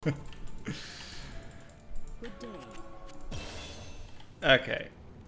Good day. Okay.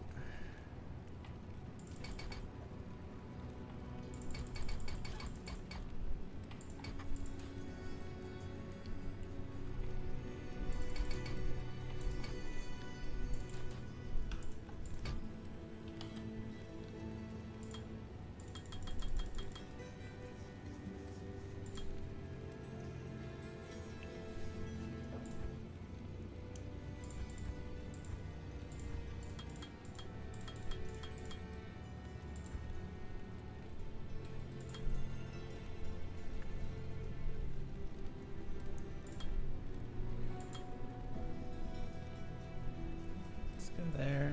Let's go there.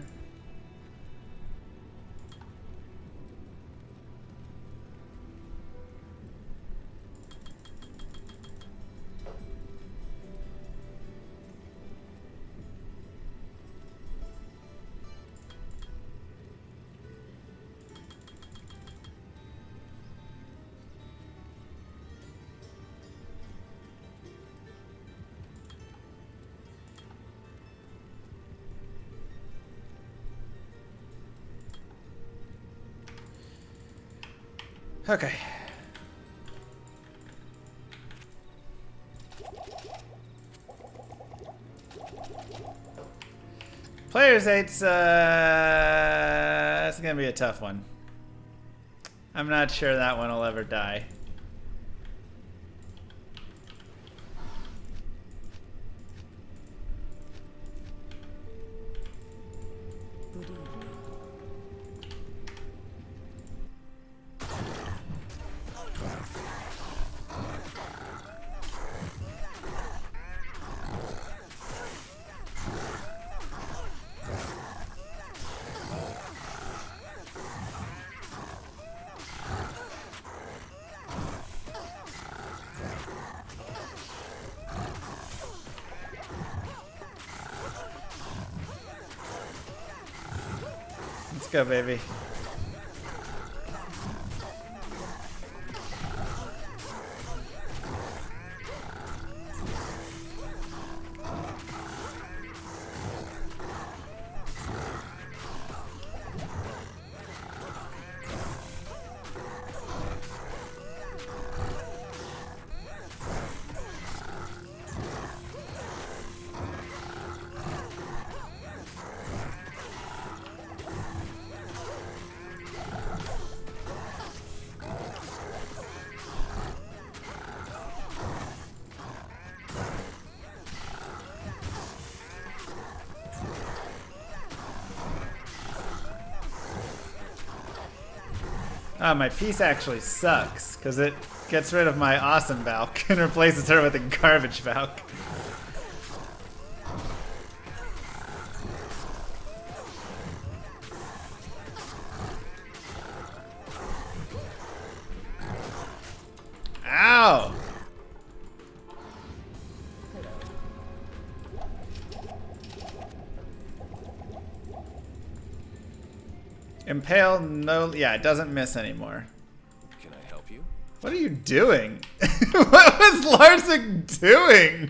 Okay. Players 8's it's gonna be a tough one. I'm not sure that one will ever die. Good evening. Let's go, baby. Ah, my piece actually sucks, because it gets rid of my awesome Valk and replaces her with a garbage Valk. Ow! Impale, no, yeah, it doesn't miss anymore. Can I help you? What are you doing? What was Larsic doing?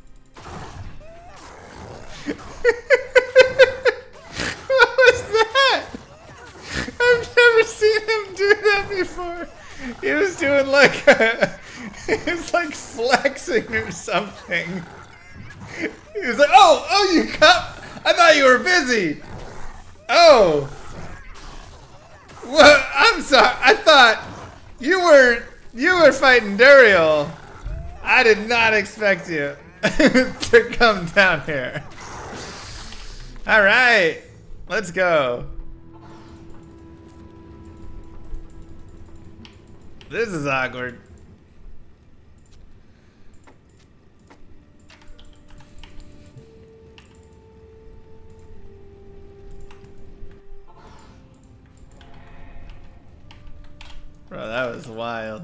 What was that? I've never seen him do that before. He was doing like a, he was like flexing or something. He was like, oh, you cut, I thought you were busy. Oh. Well, I'm sorry. I thought you were fighting Duriel. I did not expect you to come down here. All right, let's go. This is awkward. Bro, that was wild.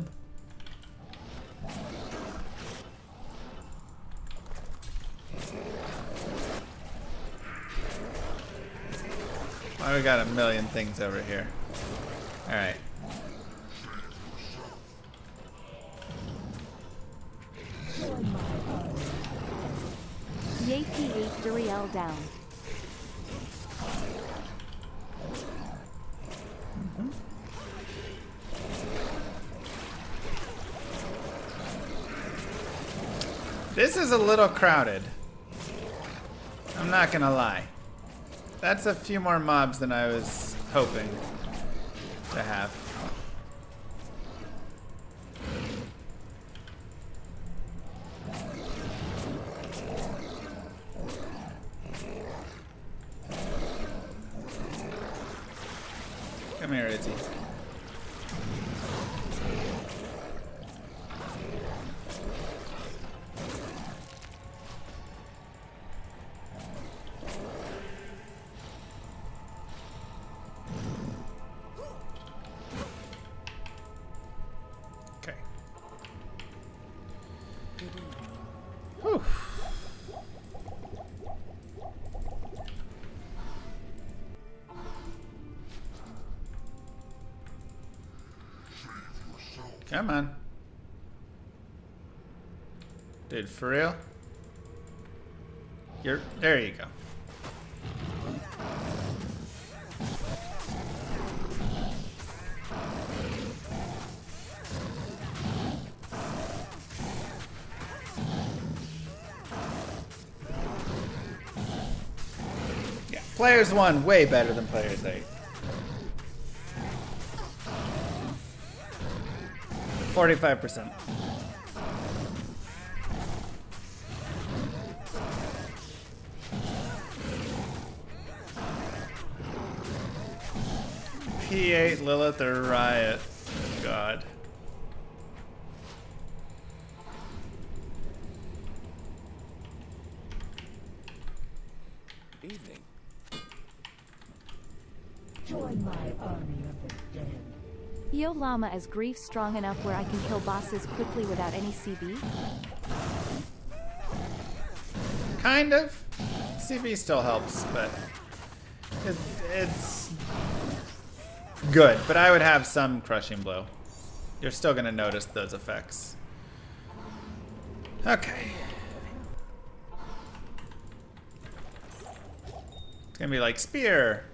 Why we got a million things over here? All right. JP8 Duriel down. This is a little crowded. I'm not gonna lie. That's a few more mobs than I was hoping to have. Come here, Izzy. Okay. Whew. Come on. Dude, for real? There you go. Yeah, players 1 way better than players 8. 45%. P8 Lilith or Riot. God. Evening. Join my army of the dead. Yo Llama is grief strong enough where I can kill bosses quickly without any CB? Kind of. CB still helps, but it's good. But I would have some crushing blow. You're still gonna notice those effects. Okay. It's gonna be like spear.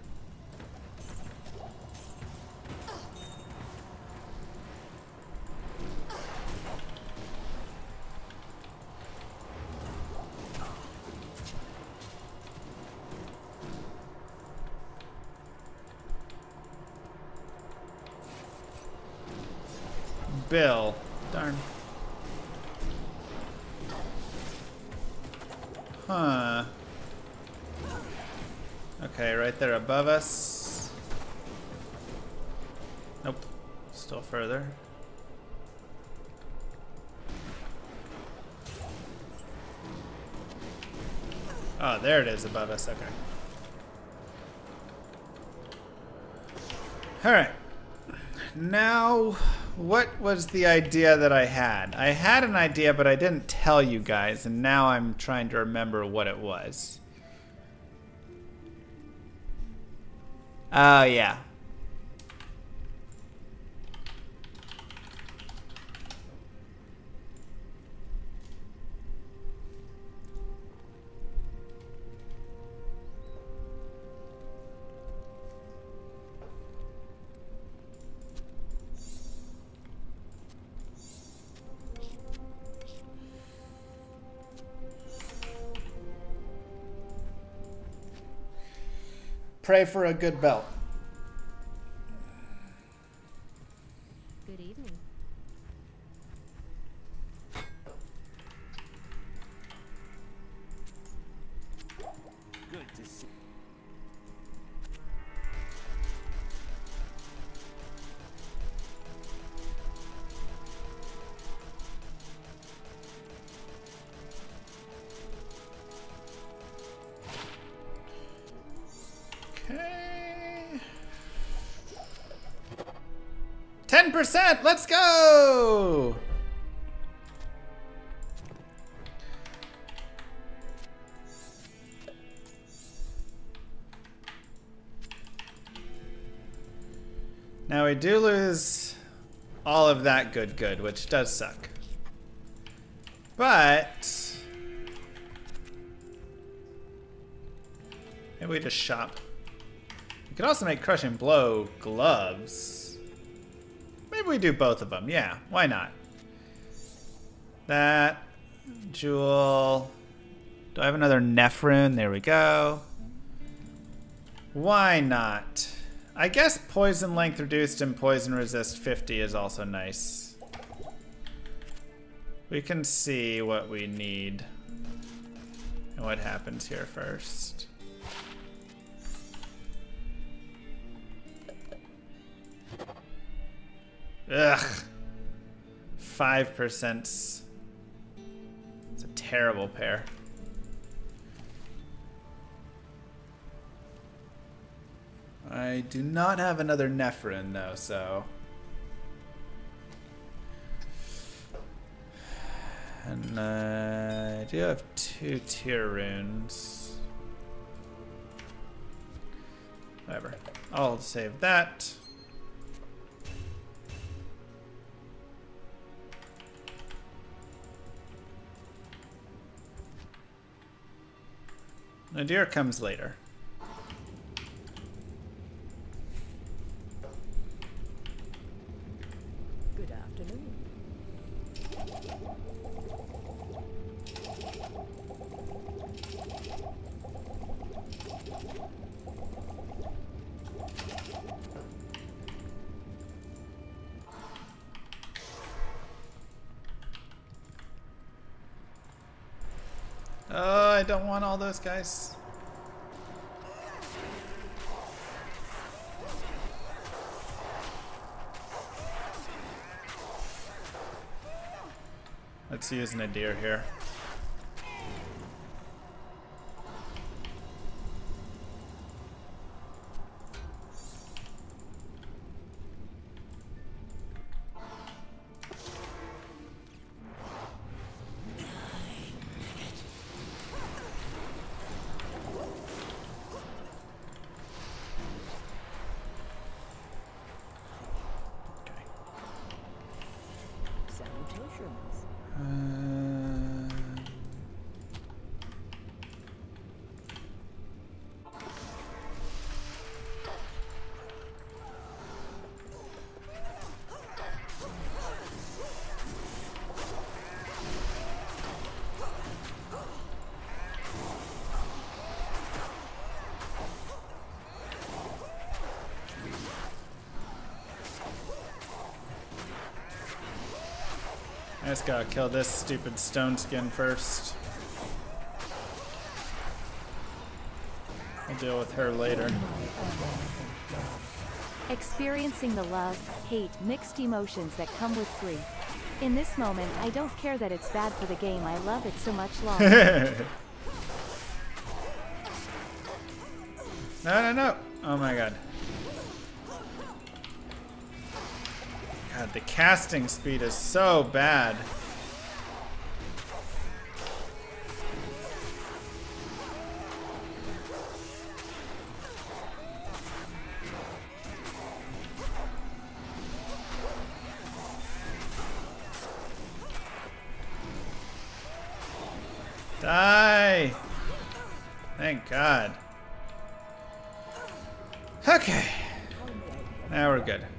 Bill. Darn. Huh. Okay, right there above us. Nope. Still further. Oh, there it is above us. Okay. Alright. Now, what was the idea that I had? I had an idea, but I didn't tell you guys, and now I'm trying to remember what it was. Oh, yeah. Pray for a good belt. Good evening. Good to see. Okay. 10%, let's go! Now we do lose all of that good, which does suck. But Maybe we just shop. We could also make Crushing Blow gloves. Maybe we do both of them. Yeah, why not? That. Jewel. Do I have another Nephrune? There we go. Why not? I guess poison length reduced and poison resist 50 is also nice. We can see what we need and what happens here first. Ugh. 5%. It's a terrible pair. I do not have another Nephrine though, so. And I do have 2 tier runes. Whatever. I'll save that. Nadir comes later. Good afternoon. Oh, I don't want all those guys. Let's use Nadir here. Salutations. I just gotta kill this stupid stone skin first. I'll deal with her later. Experiencing the love, hate, mixed emotions that come with grief. In this moment, I don't care that it's bad for the game. I love it so much longer. No, no, no. Oh my god. God, the casting speed is so bad. Die! Thank God. Okay. Now we're good.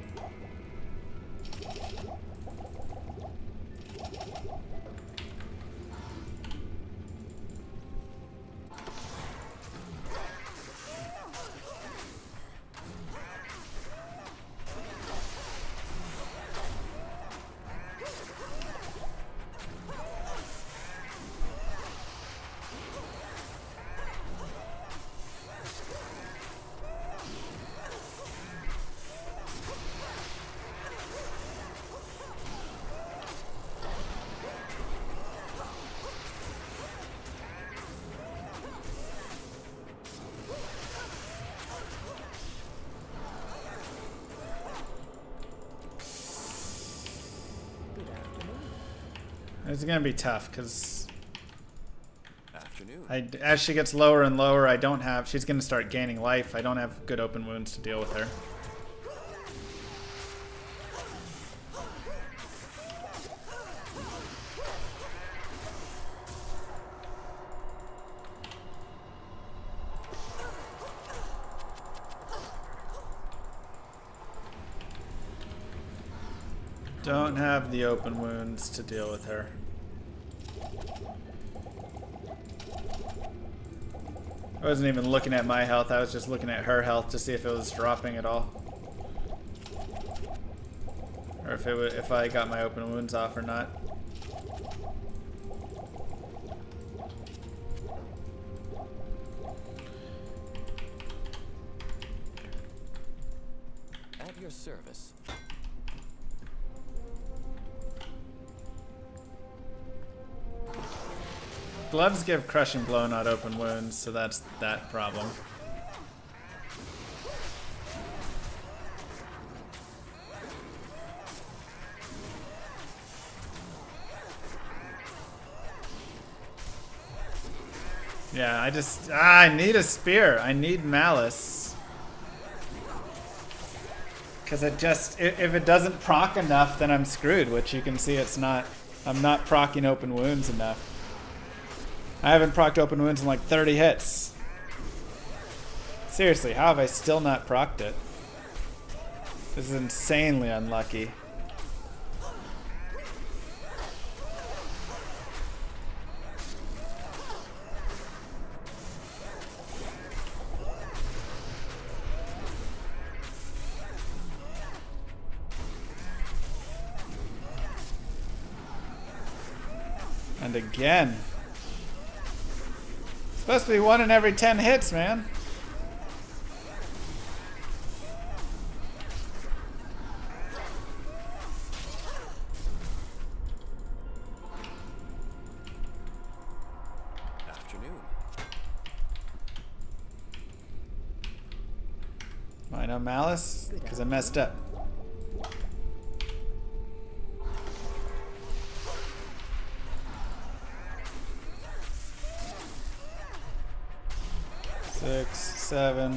It's gonna be tough because as she gets lower and lower, she's gonna start gaining life. I don't have good open wounds to deal with her. Don't have the open wounds to deal with her. I wasn't even looking at my health, I was just looking at her health to see if it was dropping at all. Or if I got my open wounds off or not. At your service. Gloves give crushing blow, not open wounds, so that's that problem. Yeah, I need a spear. I need malice. Because if it doesn't proc enough, then I'm screwed, which you can see it's not. I'm not procking open wounds enough. I haven't procced open wounds in like 30 hits. Seriously, how have I still not procced it? This is insanely unlucky. And again. Supposed to be 1 in every 10 hits, man. Afternoon. Why no malice? Because I messed up. Six, 7.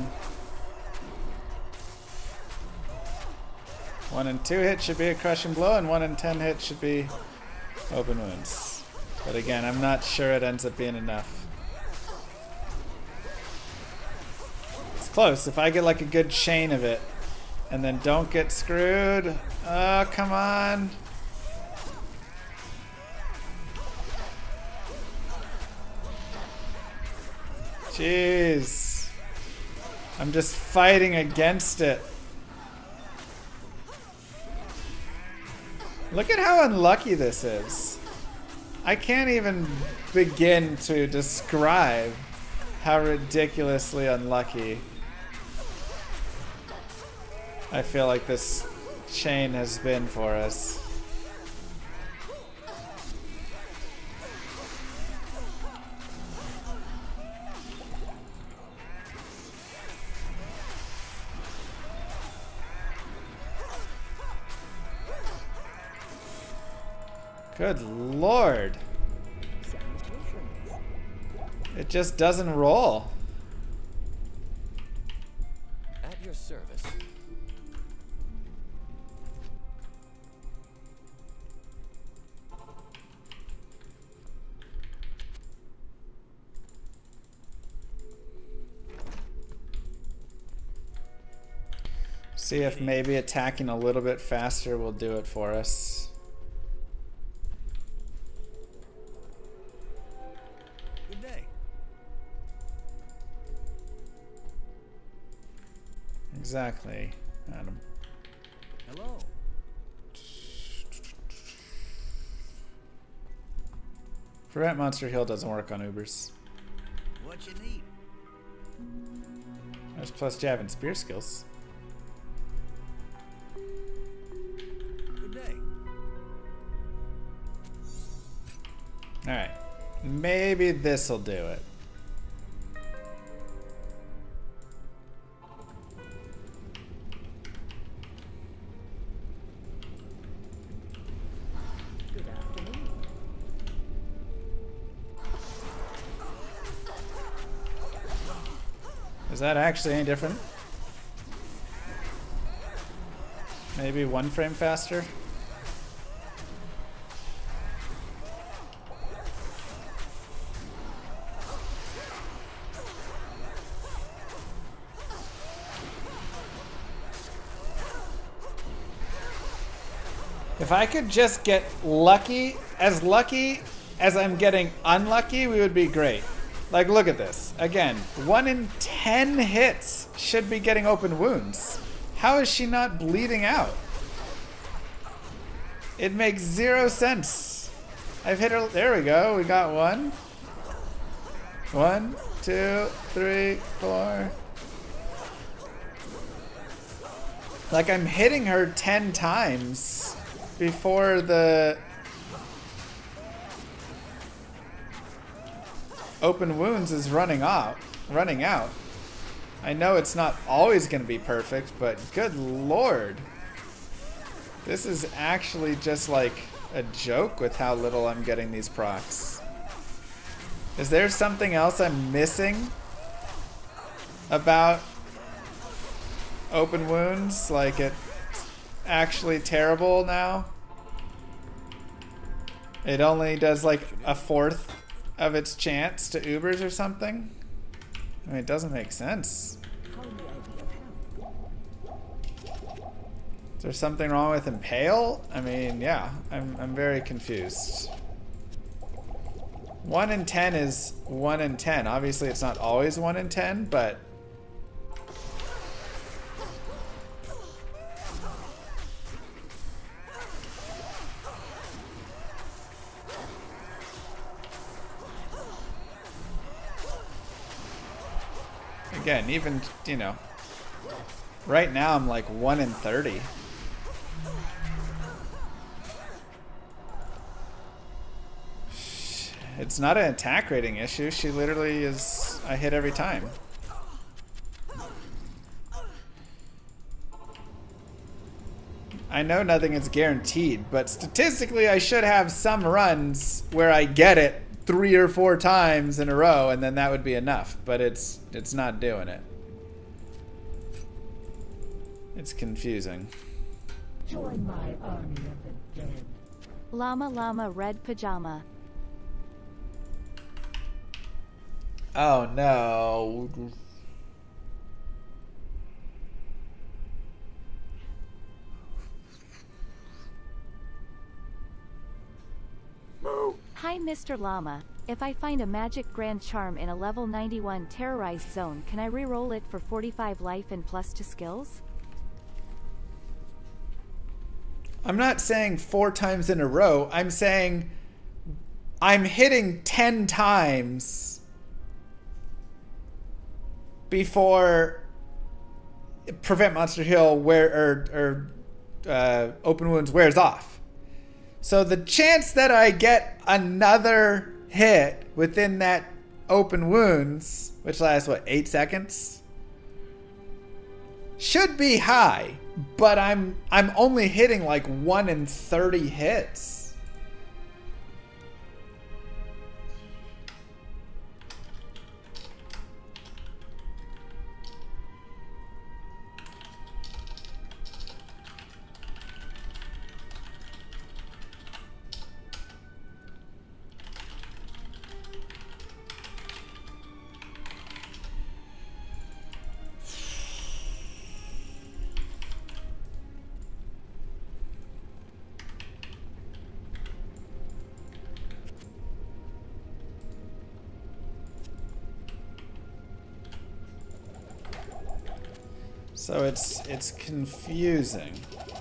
1 in 2 hits should be a crushing blow, and 1 in 10 hits should be open wounds. But again, I'm not sure it ends up being enough. It's close. If I get like a good chain of it, and then don't get screwed. Oh, come on. Jeez. I'm just fighting against it. Look at how unlucky this is. I can't even begin to describe how ridiculously unlucky I feel like this chain has been for us. Good lord. It just doesn't roll. At your service. See if maybe attacking a little bit faster will do it for us. Good day. Exactly, Adam. Hello. Prevent monster heal doesn't work on Ubers. What you need? There's plus jab and spear skills. Good day. Alright. Maybe this'll do it. Good afternoon. Is that actually any different? Maybe 1 frame faster? If I could just get lucky as I'm getting unlucky, we would be great. Like, look at this. Again, 1 in 10 hits should be getting open wounds. How is she not bleeding out? It makes 0 sense. I've hit her. There we go. We got one. 1, 2, 3, 4. Like, I'm hitting her 10 times before the open wounds is running out. I know it's not always going to be perfect, but good lord. This is actually just like a joke with how little I'm getting these procs. Is there something else I'm missing about open wounds? Like, it's actually terrible now? It only does like a 1/4 of its chance to UBERS or something? I mean, it doesn't make sense. Is there something wrong with Impale? I mean, yeah, I'm very confused. 1 in 10 is 1 in 10. Obviously, it's not always 1 in 10, but again, even, you know, right now I'm like 1 in 30. It's not an attack rating issue. She literally is, I hit every time. I know nothing is guaranteed, but statistically I should have some runs where I get it 3 or 4 times in a row, and then that would be enough, but it's not doing it. It's confusing. Join my army of the dead. Llama llama red pajama. Oh no. Hi Mr. Llama. If I find a magic grand charm in a level 91 terrorized zone, can I re-roll it for 45 life and plus 2 skills? I'm not saying 4 times in a row. I'm saying I'm hitting 10 times before prevent monster heal open wounds wears off. So the chance that I get another hit within that open wounds, which lasts what, 8 seconds, should be high, but I'm only hitting like 1 in 30 hits. So it's confusing.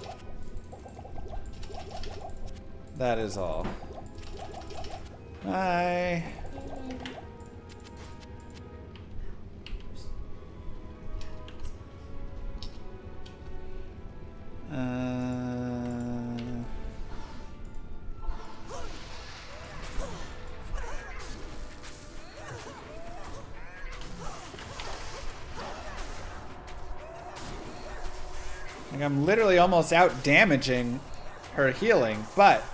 That is all. Hi. Like, I'm literally almost out damaging her healing, but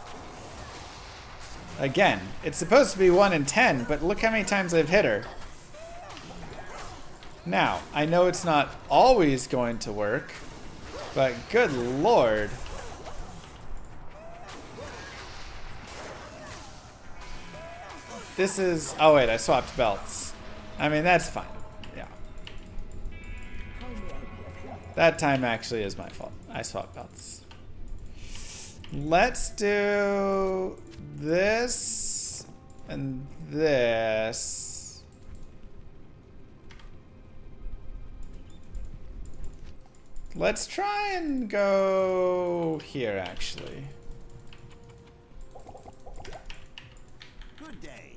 again, it's supposed to be 1 in 10, but look how many times I've hit her. Now, I know it's not always going to work, but good lord. This is, oh wait, I swapped belts. I mean, that's fine. Yeah. That time actually is my fault. I swapped belts. Let's do this and this. Let's try and go here, actually. Good day.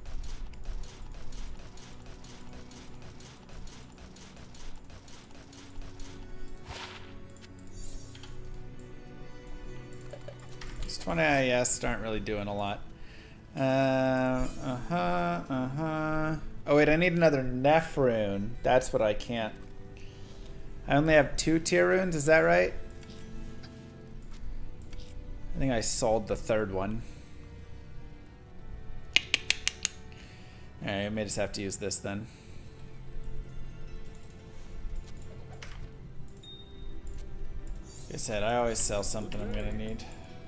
These 20 IES aren't really doing a lot. Oh wait, I need another Neph rune. That's what I can't. I only have 2 tier runes, is that right? I think I sold the 3rd one. Alright, I may just have to use this then. Like I said, I always sell something I'm gonna need.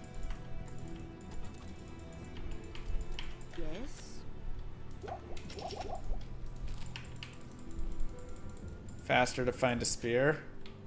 Faster to find a spear.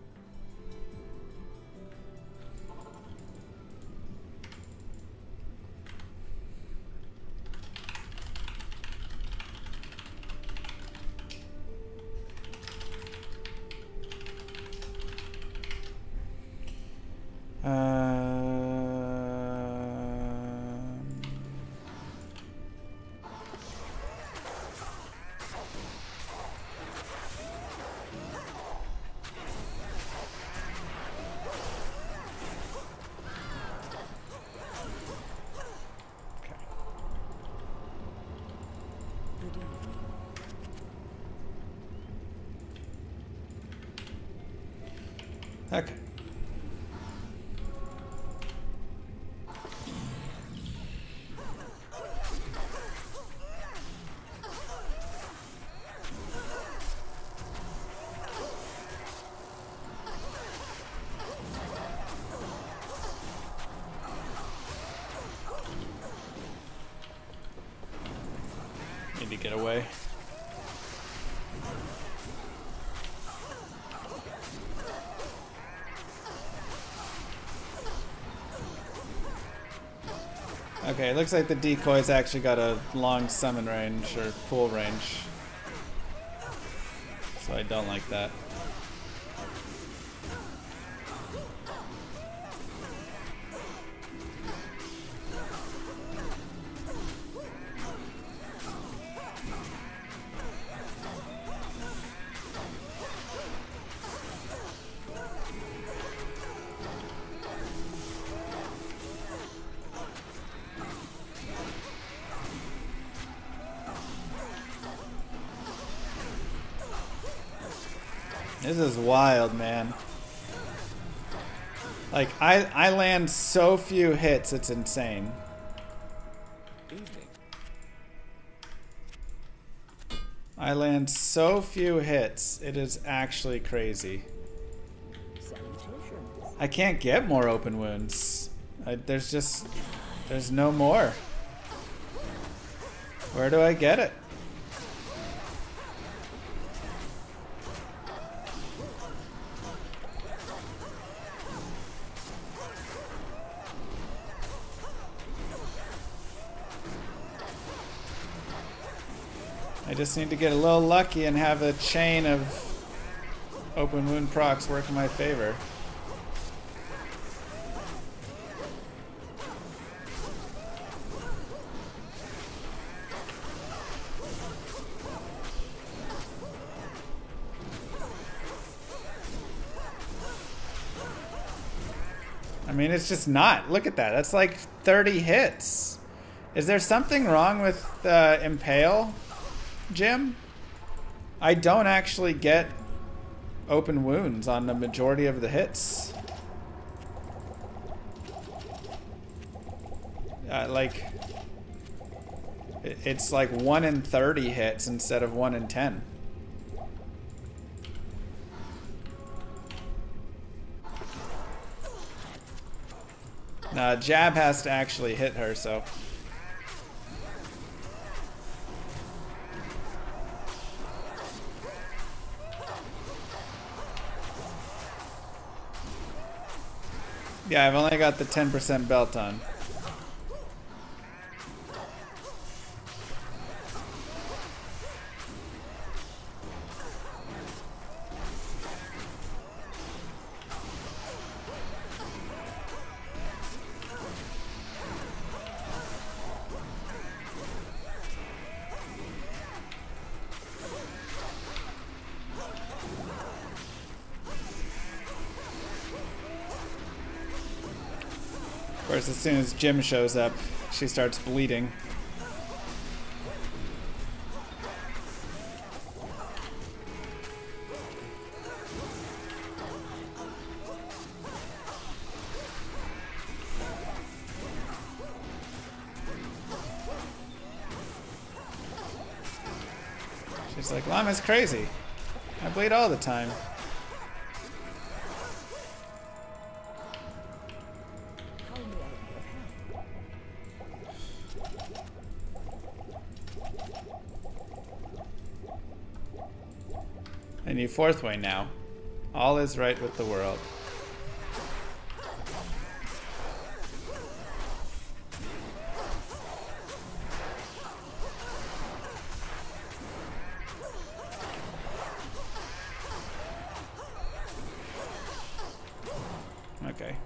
Okay. Need to get away. Okay, it looks like the decoy's actually got a long summon range or pull range. So I don't like that. This is wild, man. Like, I land so few hits, it's insane. I land so few hits, it is actually crazy. I can't get more open wounds. There's no more. Where do I get it? I just need to get a little lucky and have a chain of open wound procs work in my favor. I mean, it's just not. Look at that. That's like 30 hits. Is there something wrong with Impale, Jim? I don't actually get open wounds on the majority of the hits. It's like 1 in 30 hits instead of 1 in 10. Jab has to actually hit her, so. Yeah, I've only got the 10% belt on. Of course, as soon as Jim shows up, she starts bleeding. She's like, Llama's crazy. I bleed all the time. I need fourth way now. All is right with the world. Okay.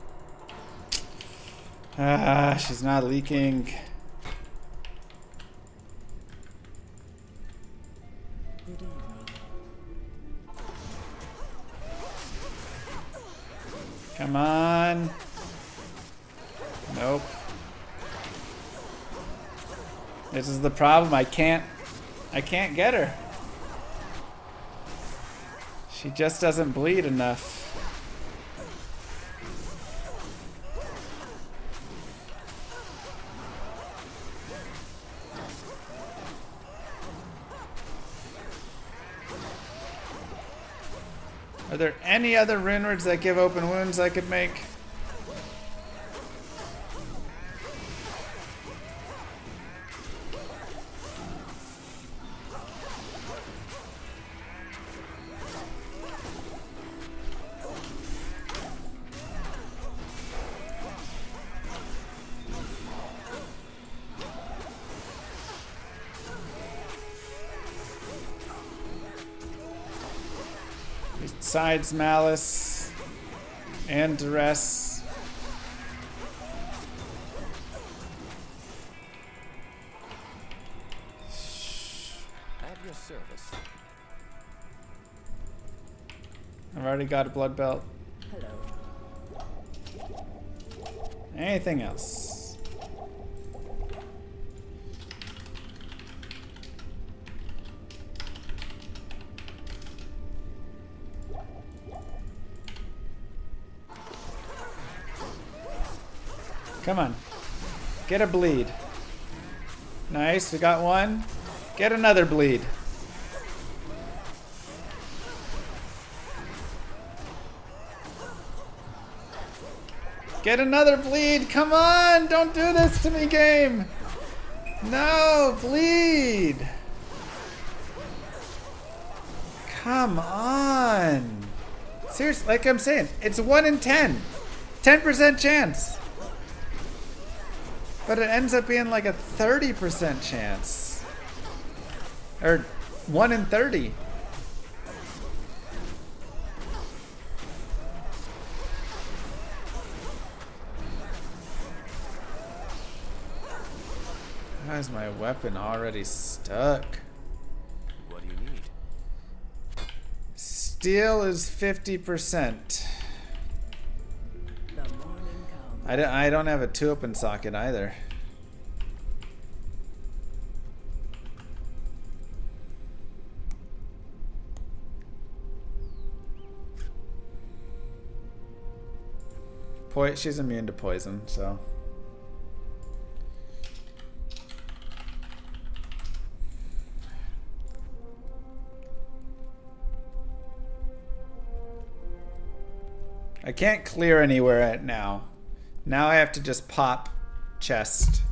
Ah, she's not leaking. Come on. Nope. This is the problem. I can't get her. She just doesn't bleed enough. Are there any other rune words that give open wounds I could make? Besides malice and duress. At your service. I've already got a blood belt. Hello. Anything else? Come on. Get a bleed. Nice, we got one. Get another bleed. Get another bleed. Come on, don't do this to me, game. No, bleed. Come on. Seriously, like I'm saying, it's 1 in 10. 10% chance. But it ends up being like a 30% chance. Or 1 in 30. Why is my weapon already stuck? What do you need? Steel is 50%. I don't have a 2-open socket either. She's immune to poison, so. I can't clear anywhere at now. Now I have to just pop chest.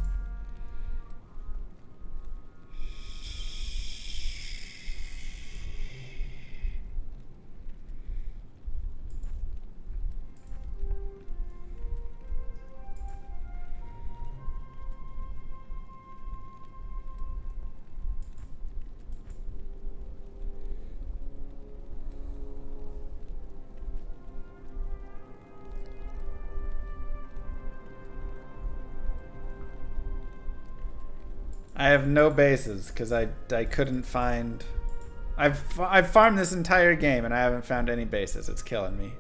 I have no bases because I couldn't find. I've farmed this entire game and I haven't found any bases. It's killing me.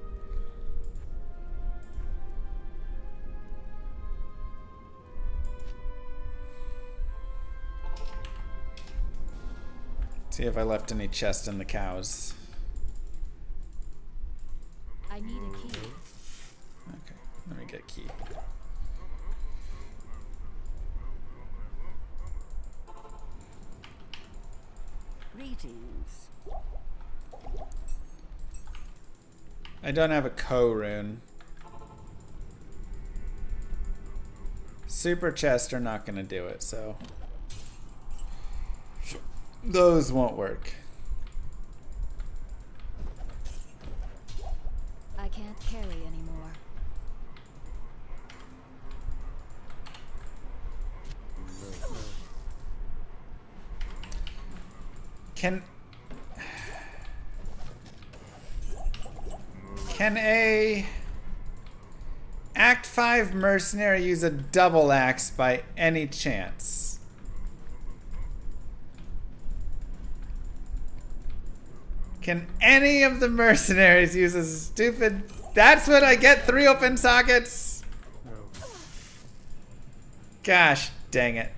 See if I left any chests in the cows. I need a key. Okay, let me get a key. Greetings. I don't have a rune. Super chests are not going to do it, so those won't work. I can't carry anymore. Can a Act 5 mercenary use a double axe by any chance? Can any of the mercenaries use a stupid... That's what I get, 3 open sockets? Gosh dang it.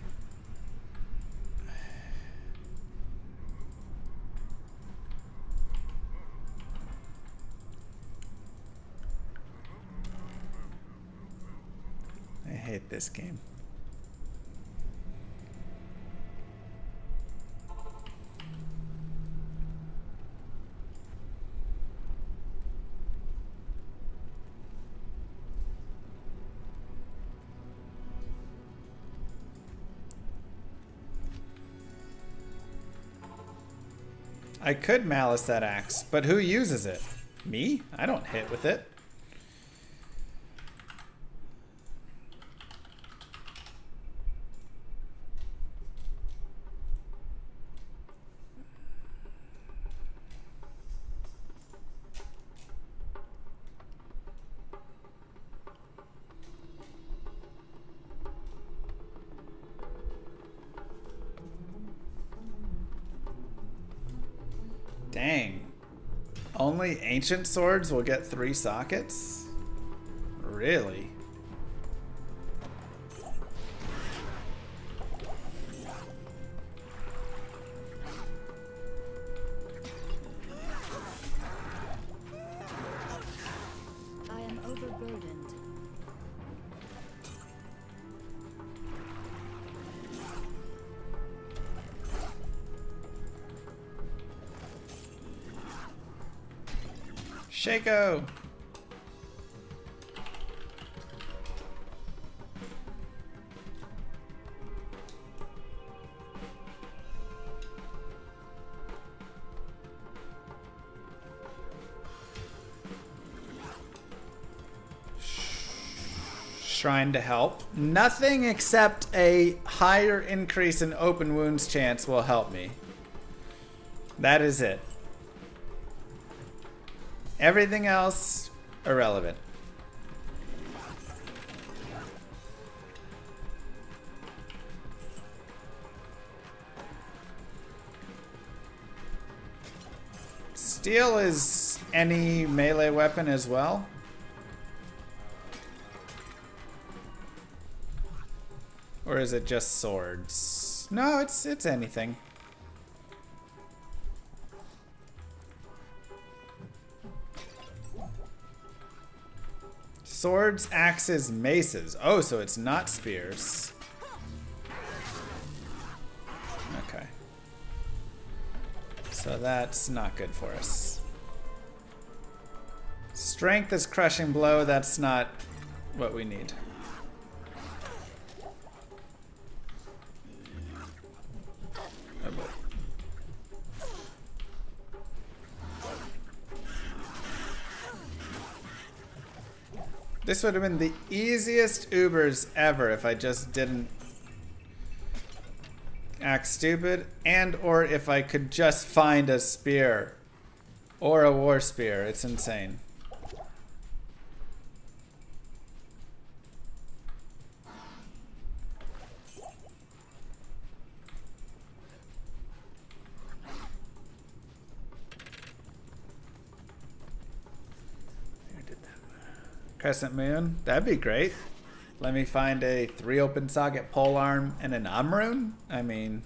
I hate this game. I could malice that axe, but who uses it? Me? I don't hit with it. Dang. Only ancient swords will get 3 sockets? Really? I am overburdened. Shaco! Shrine to help. Nothing except a higher increase in open wounds chance will help me. That is it. Everything else, irrelevant. Steel is any melee weapon as well. Or is it just swords? No, it's anything. Swords, axes, maces. Oh, so it's not spears. Okay. So that's not good for us. Strength is crushing blow. That's not what we need. Oh boy. This would have been the easiest UBERS ever if I just didn't act stupid, and or if I could just find a spear or a war spear. It's insane. Crescent Moon. That'd be great. Let me find a 3 open socket polearm and an Umrune. I mean...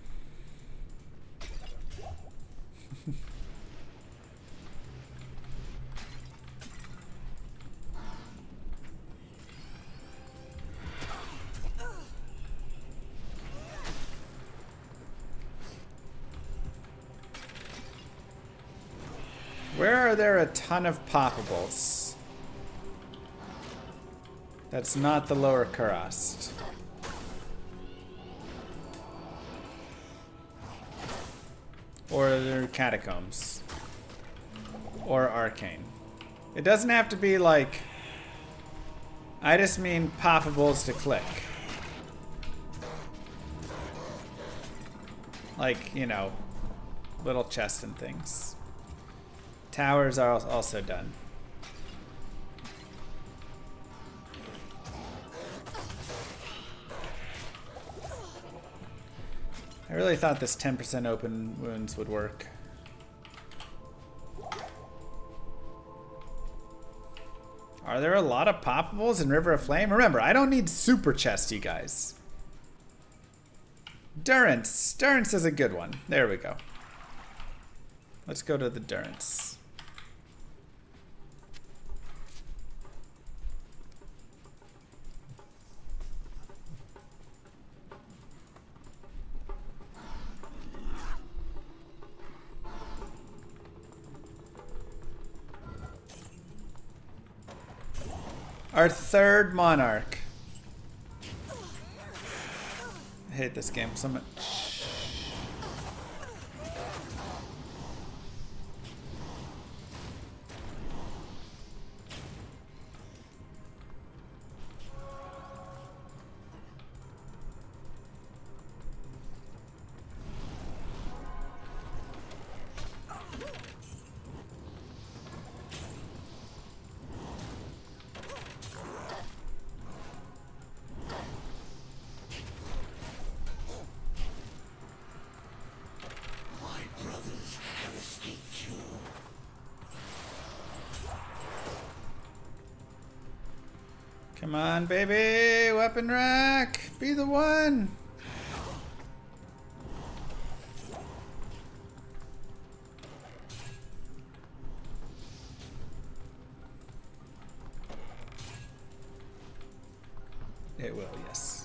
Where are there a ton of poppables? That's not the lower Kurast. Or the catacombs. Or arcane. It doesn't have to be like... I just mean poppables to click. Like, you know, little chests and things. Towers are also done. I really thought this 10% open wounds would work. Are there a lot of poppables in River of Flame? Remember, I don't need super chest, you guys. Durance. Durance is a good one. There we go. Let's go to the Durance. Our third Monarch. I hate this game so much. Come on, baby! Weapon rack! Be the one! It will, yes.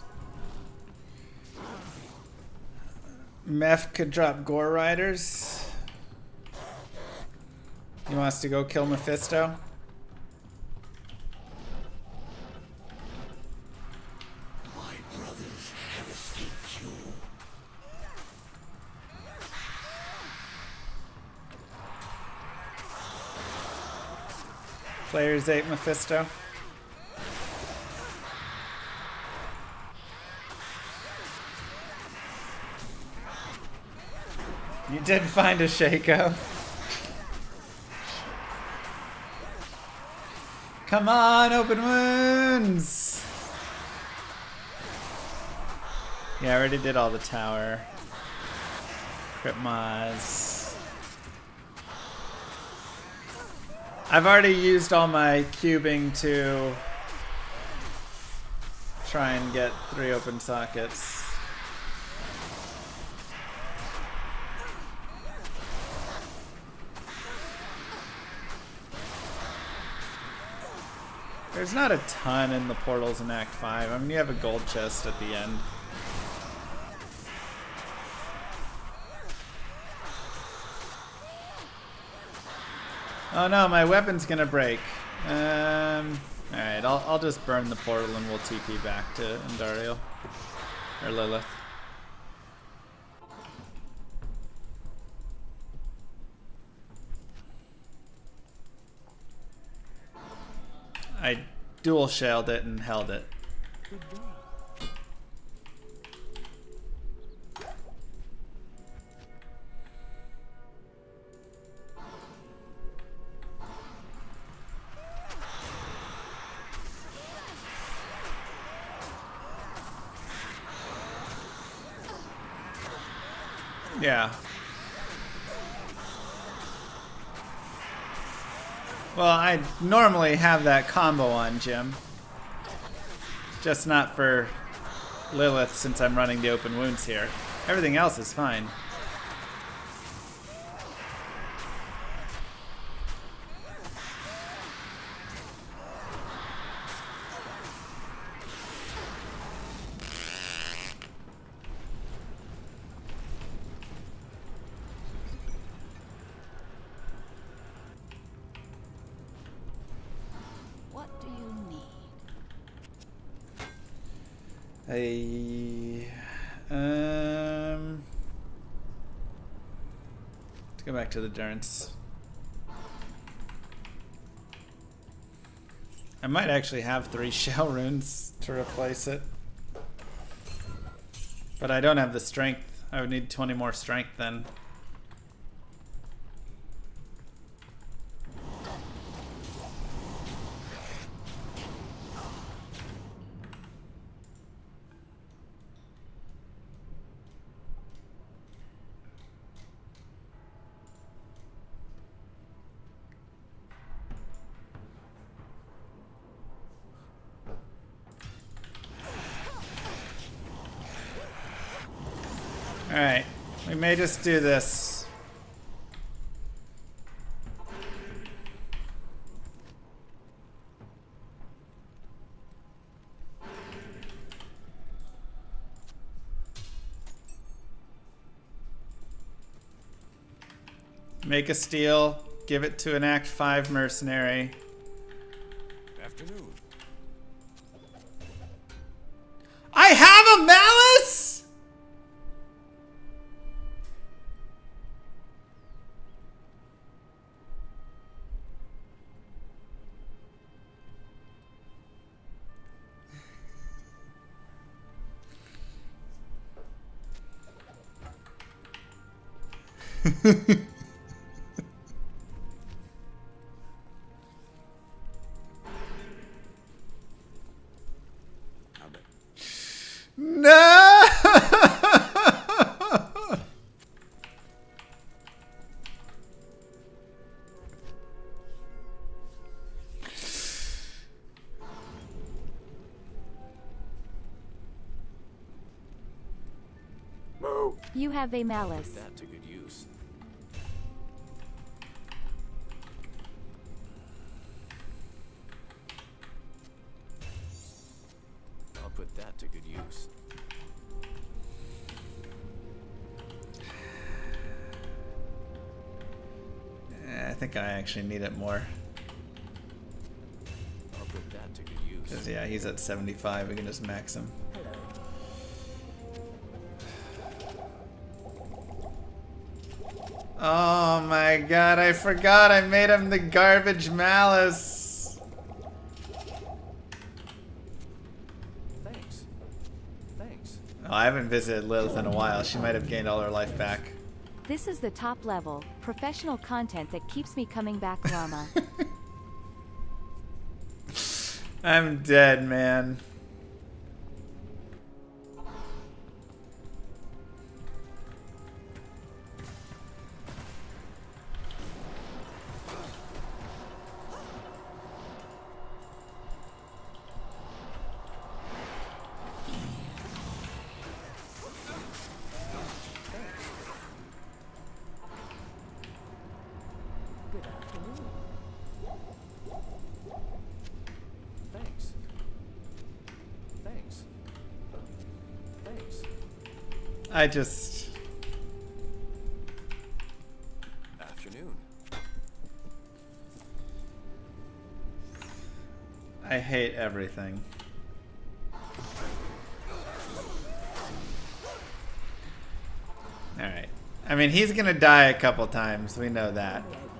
Meph could drop Gore Riders. He wants to go kill Mephisto. Players 8 Mephisto. You did find a Shaco. Come on, open wounds! Yeah, I already did all the tower. Crypt Moz. I've already used all my cubing to try and get 3 open sockets. There's not a ton in the portals in Act 5. I mean, you have a gold chest at the end. Oh no, my weapon's gonna break. Alright, I'll just burn the portal and we'll TP back to Andariel. Or Lilith. I dual shelled it and held it. Yeah. Well, I normally have that combo on, Jim. Just not for Lilith since I'm running the open wounds here. Everything else is fine. What do you need? Let's go back to the Durance. I might actually have 3 shell runes to replace it. But I don't have the strength. I would need 20 more strength then. Alright, we may just do this. Make a steal, give it to an Act 5 mercenary. Afternoon. I have a malice?! No! You have a malice. That to good use. I'll put that to good use. I think I actually need it more. I'll put that to good use. Because, yeah, he's at 75. We can just max him. Oh my god, I forgot I made him the garbage malice. Thanks. Thanks. Oh, I haven't visited Lilith in a while. She might have gained all her life back. This is the top level, professional content that keeps me coming back, Llama. I'm dead, man. Thanks. Thanks. Thanks. I just... Afternoon. I hate everything. Alright. I mean, he's gonna die a couple times. We know that.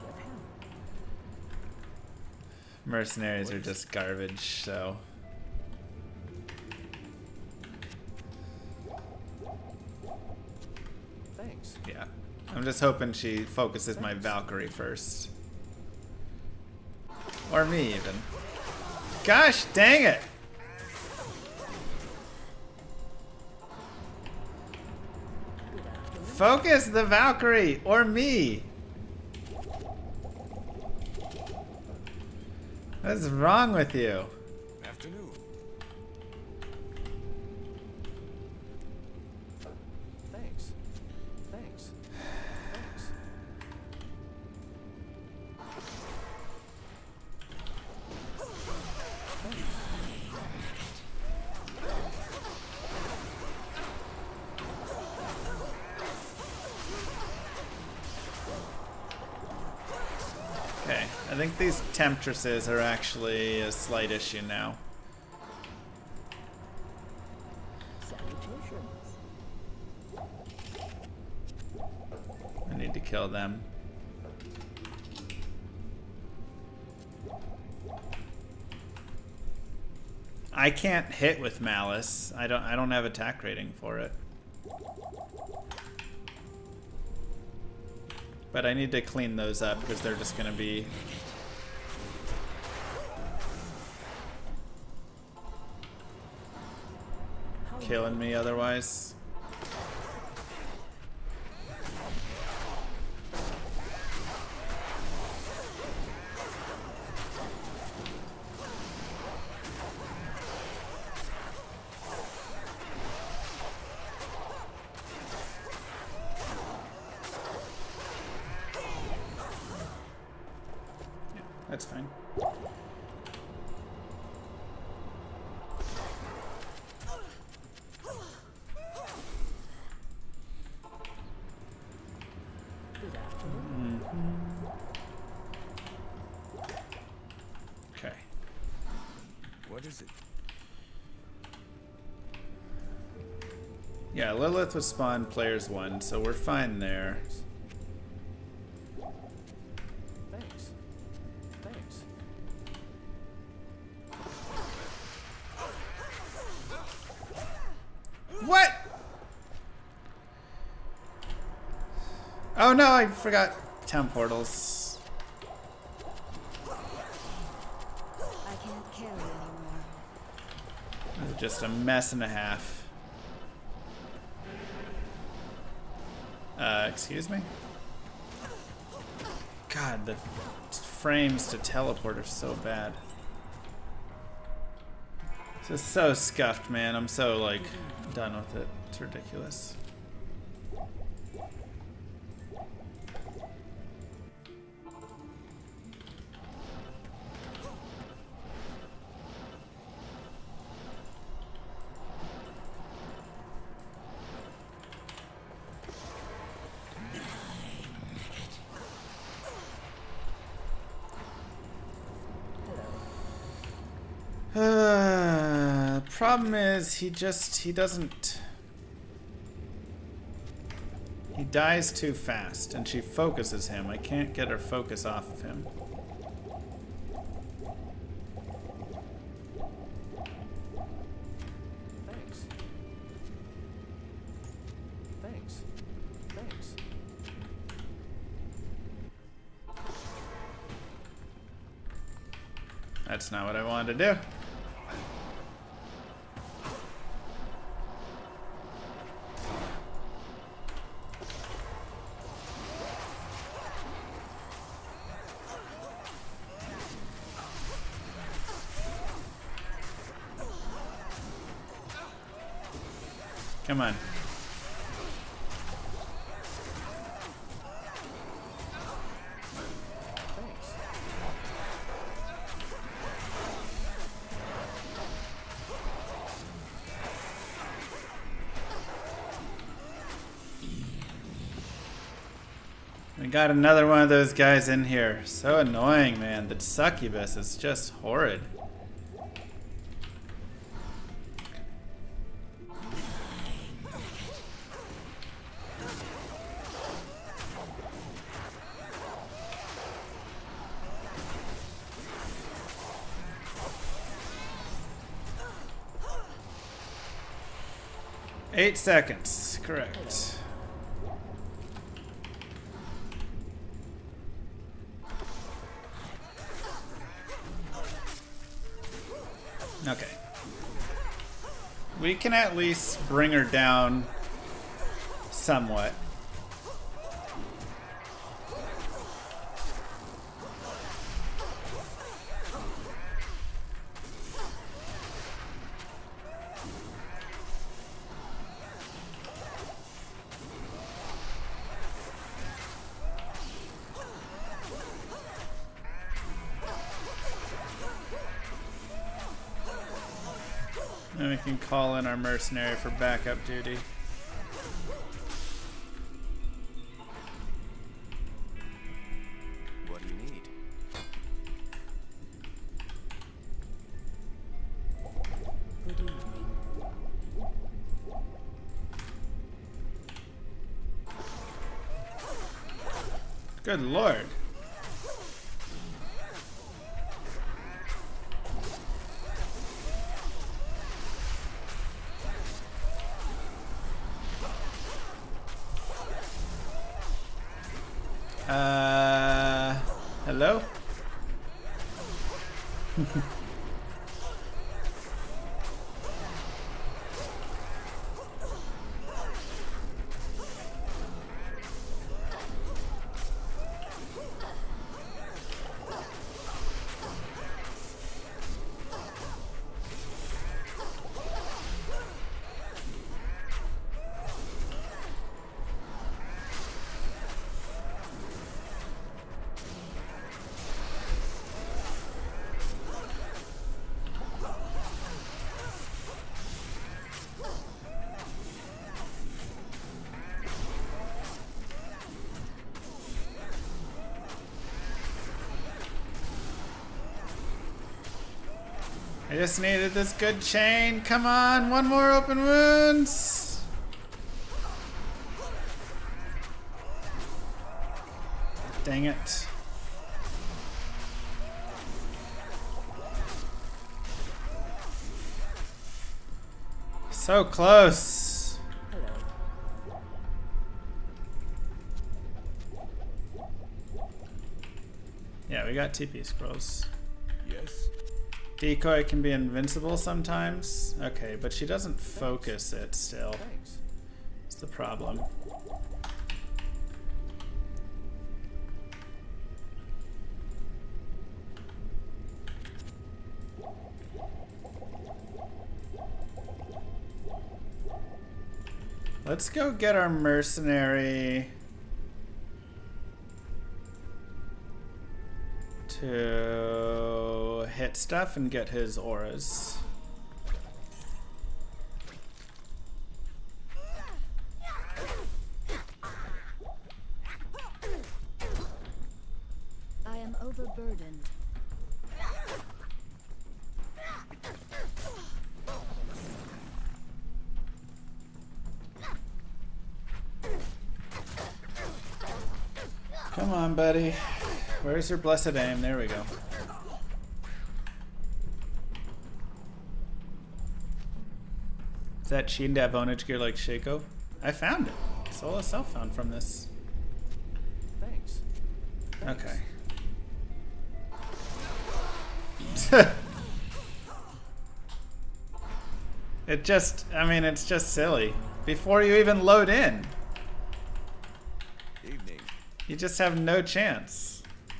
Mercenaries are just garbage, so... Thanks. Yeah. I'm just hoping she focuses my Valkyrie first. Or me, even. Gosh dang it! Focus the Valkyrie! Or me! What's wrong with you? Afternoon. Thanks. Thanks. Thanks. Okay, I think these temptresses are actually a slight issue now. Salutations. I need to kill them. I can't hit with Malice. I don't have attack rating for it. But I need to clean those up because they're just gonna be killing me otherwise. That's fine. Good afternoon. Okay. What is it? Yeah, Lilith was spawned players 1, so we're fine there. Thanks. Thanks. What? Oh no, I forgot town portals. I can't carry anymore. This is just a mess and a half. Excuse me? God, the frames to teleport are so bad. This is so scuffed, man. I'm so, like, done with it. It's ridiculous. Problem is, he doesn't... He dies too fast, and she focuses him. I can't get her focus off of him. Thanks. Thanks. Thanks. That's not what I wanted to do. Come on. Thanks. We got another one of those guys in here. So annoying, man. The succubus is just horrid. Eight seconds, correct. Okay. We can at least bring her down somewhat. Then we can call in our mercenary for backup duty. What do you need? Good evening. Good lord. Hello? I just needed this good chain. Come on, one more open wounds. Dang it. So close. Hello. Yeah, we got TP scrolls. Yes? Decoy can be invincible sometimes. Okay, but she doesn't focus it still. Thanks. It's the problem. Let's go get our mercenary to hit stuff and get his auras. I am overburdened. Come on, buddy. Where's your blessed aim? There we go. Is that cheating to have ownage gear like Shaco? I found it. Solo self found from this. Thanks. Okay. It just, I mean, it's just silly. Before you even load in, Evening. you just have no chance.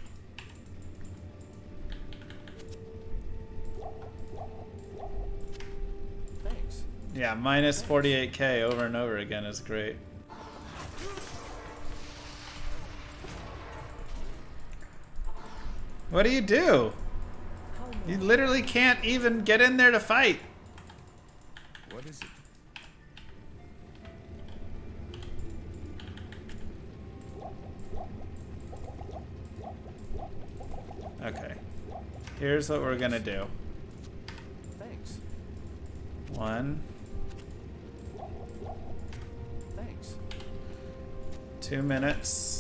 Thanks. Yeah, minus 48k over and over again is great. What do? You literally can't even get in there to fight. What is it? Okay. Here's what we're gonna do. Thanks. 1, Thanks. 2 minutes.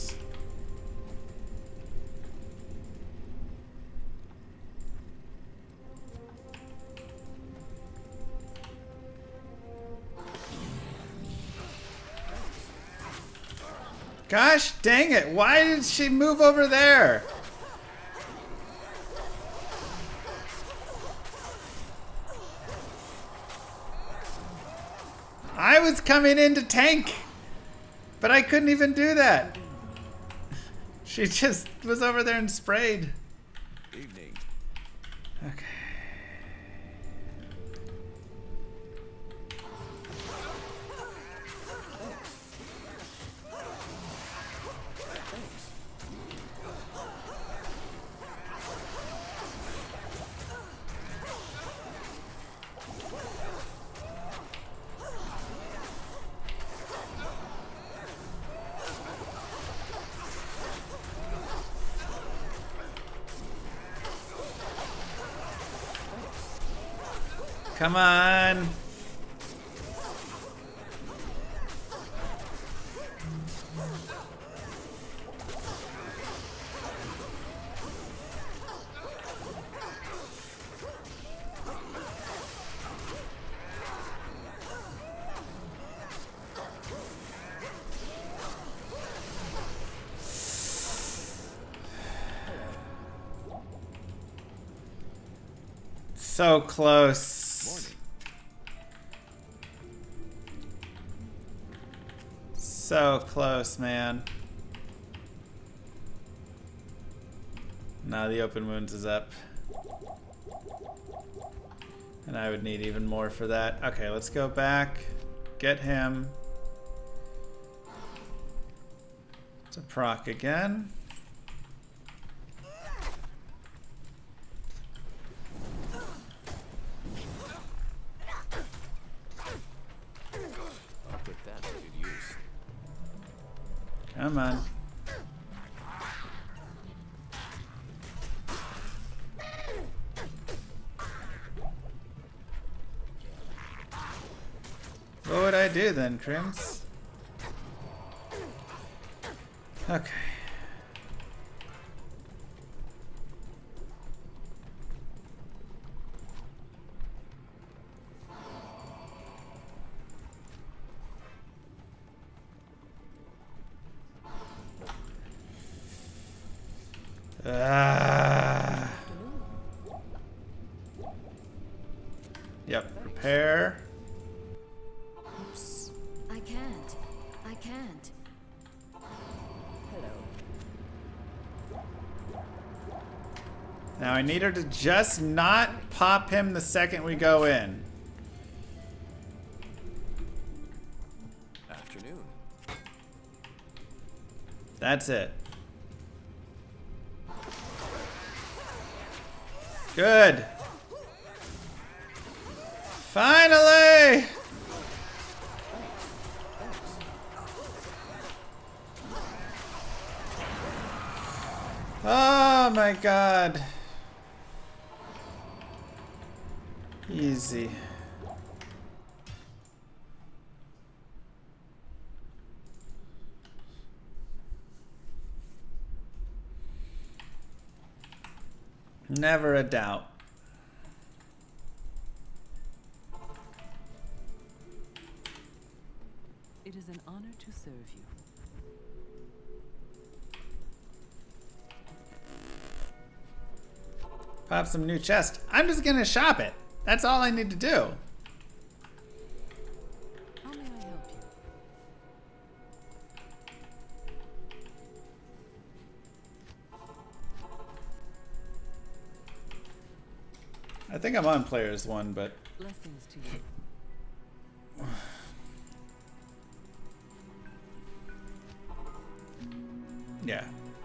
Gosh dang it, why did she move over there? I was coming in to tank, but I couldn't even do that. She just was over there and sprayed. Evening. Okay. Come on. So close. So close, man. Now the open wounds is up. And I would need even more for that. Okay, let's go back. Get him. To proc again. I'll put that to good use. Come on. What would I do then, Crims? Okay. Yep, prepare. Oops. I can't. I can't. Hello. Now I need her to just not pop him the second we go in. Afternoon. That's it. Good. Finally! Oh my god. Easy. Never a doubt. It is an honor to serve you. Pop some new chest. I'm just gonna shop it. That's all I need to do. How may I help you? I think I'm on players 1, but Blessings to you. yeah.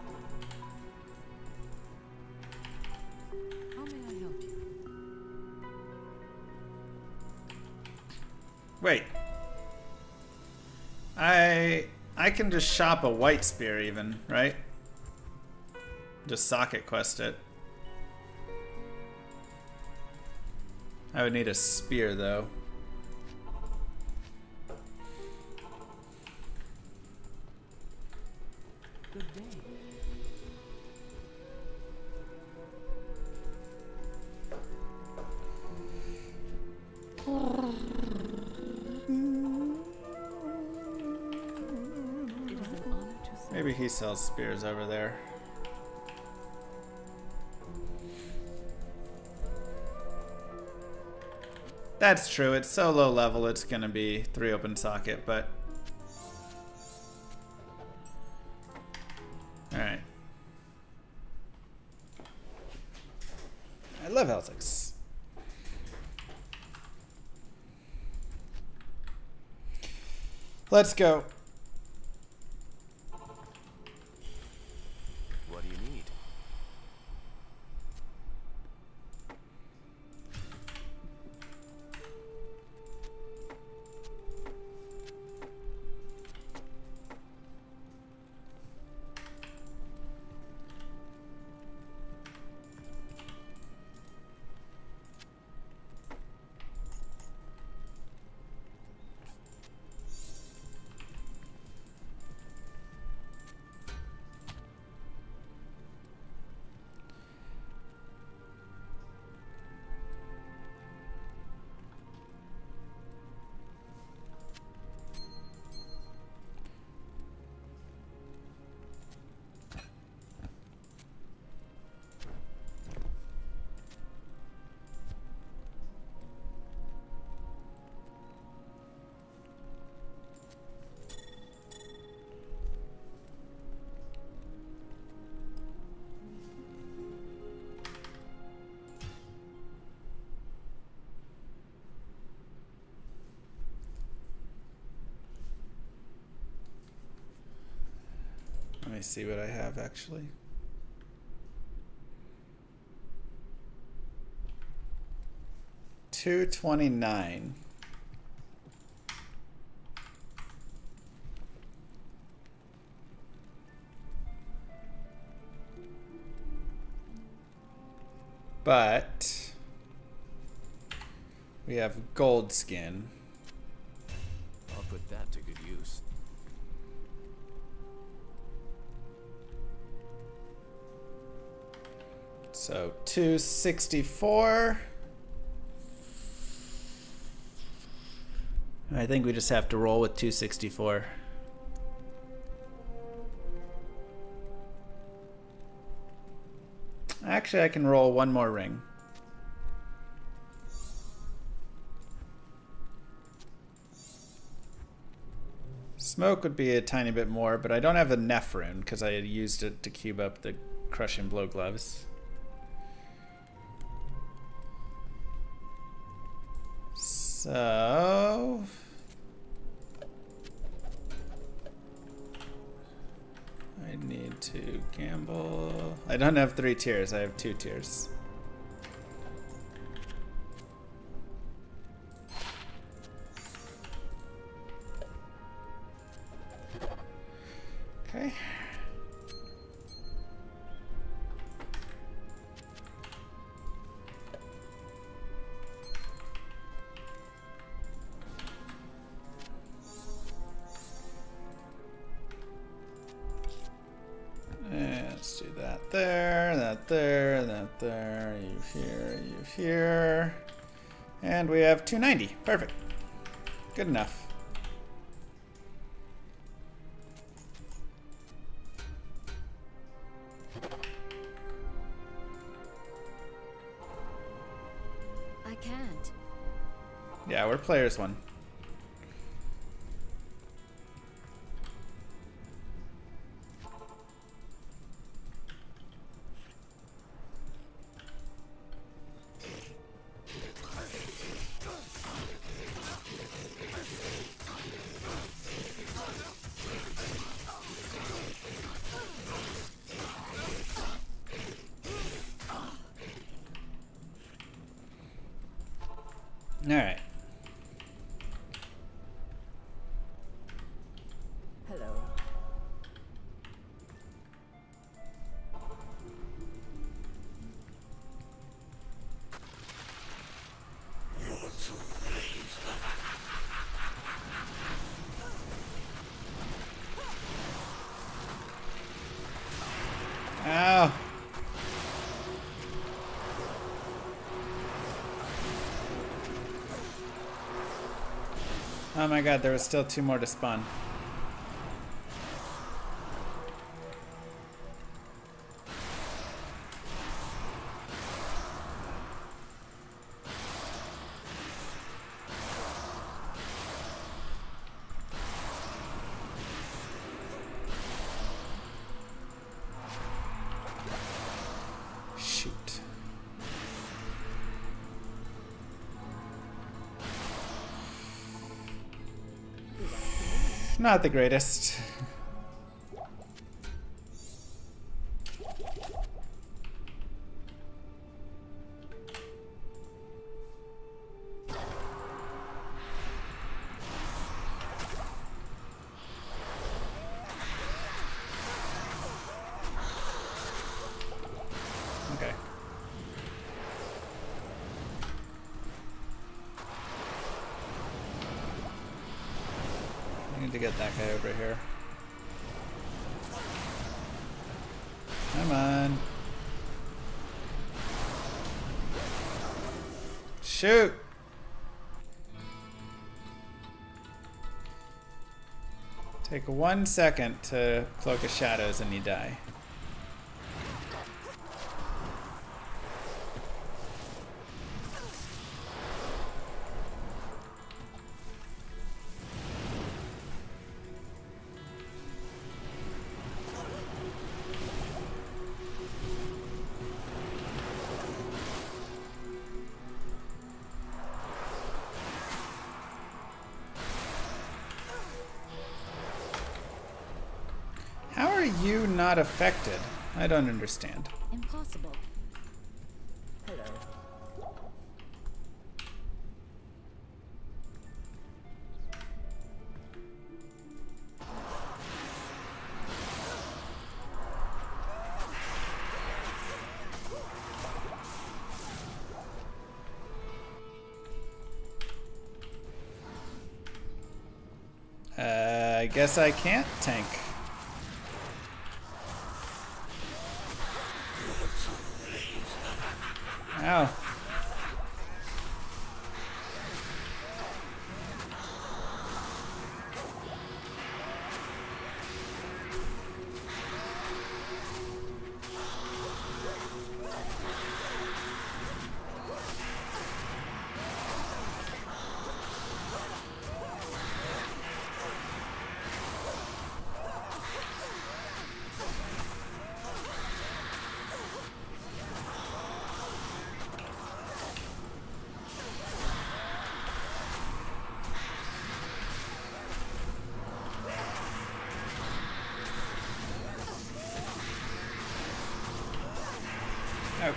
How may I help you? Wait. I can just shop a white spear even, right? Just socket quest it. I would need a spear though. Good day. It is an honor to serve. Maybe he sells spears over there. That's true. It's so low level, it's gonna be 3 open socket, but... Alright. I love Helix. Let's go. What do you need? me see what I have actually. $229. But we have gold skin. I'll put that to good use. So 264. I think we just have to roll with 264. Actually, I can roll one more ring. Smoke would be a tiny bit more, but I don't have a Nephrune because I had used it to cube up the Crushing Blow gloves. So I need to gamble. I don't have 3 tiers, I have 2 tiers. Okay. Let's do that there, that there, that there, you here, you here. And we have 290. Perfect. Good enough. I can't. Yeah, we're players 1. All right. Hello. Ow. Oh my god, there was still 2 more to spawn. Shoot. Not the greatest. Okay. I need to get that guy over here. Come on. Shoot! Take 1 second to Cloak of Shadows and you die. you not affected? I don't understand. Impossible. Hello. I guess I can't tank. Ow. Ouch.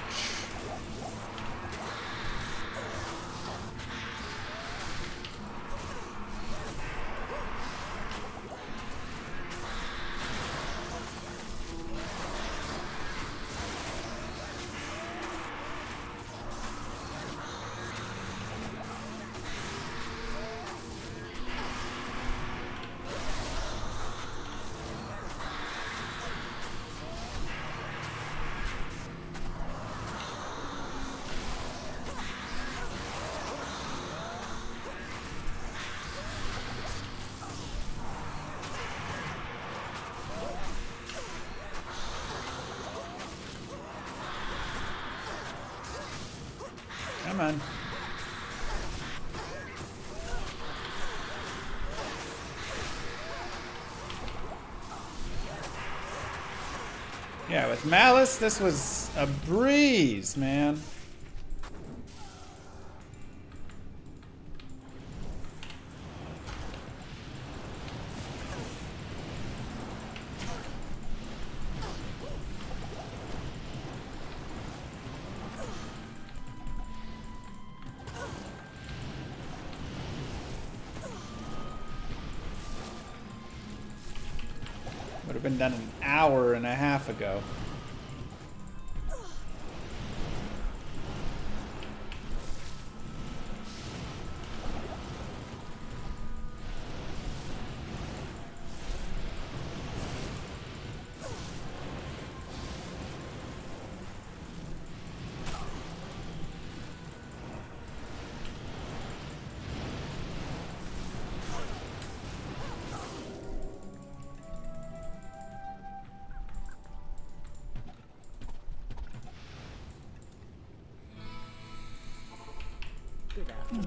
Come on. Yeah, with Malice, this was a breeze, man. Would have been done an hour and a half ago. Good afternoon.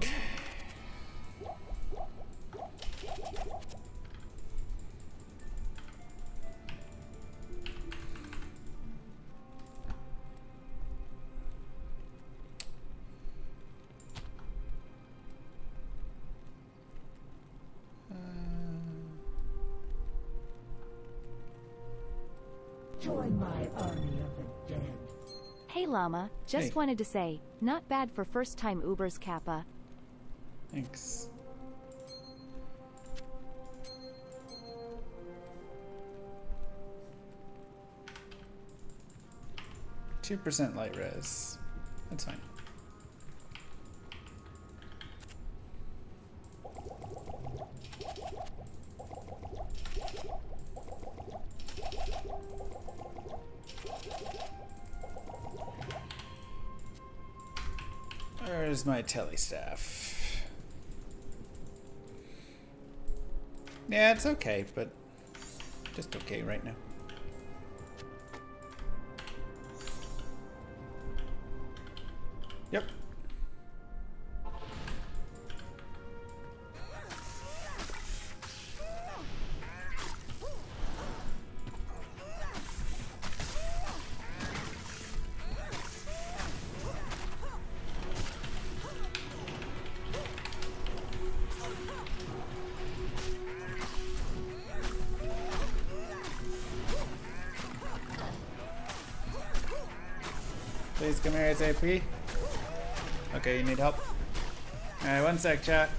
Join my army of the dead. Hey Llama, just Hey. wanted to say, not bad for first time UBERS Kappa. Thanks. %2 light res. That's fine. Where's my telestaff? Yeah, it's okay, but just okay right now. Yep. Please come here, SAP. Okay, you need help. Alright, one sec, chat.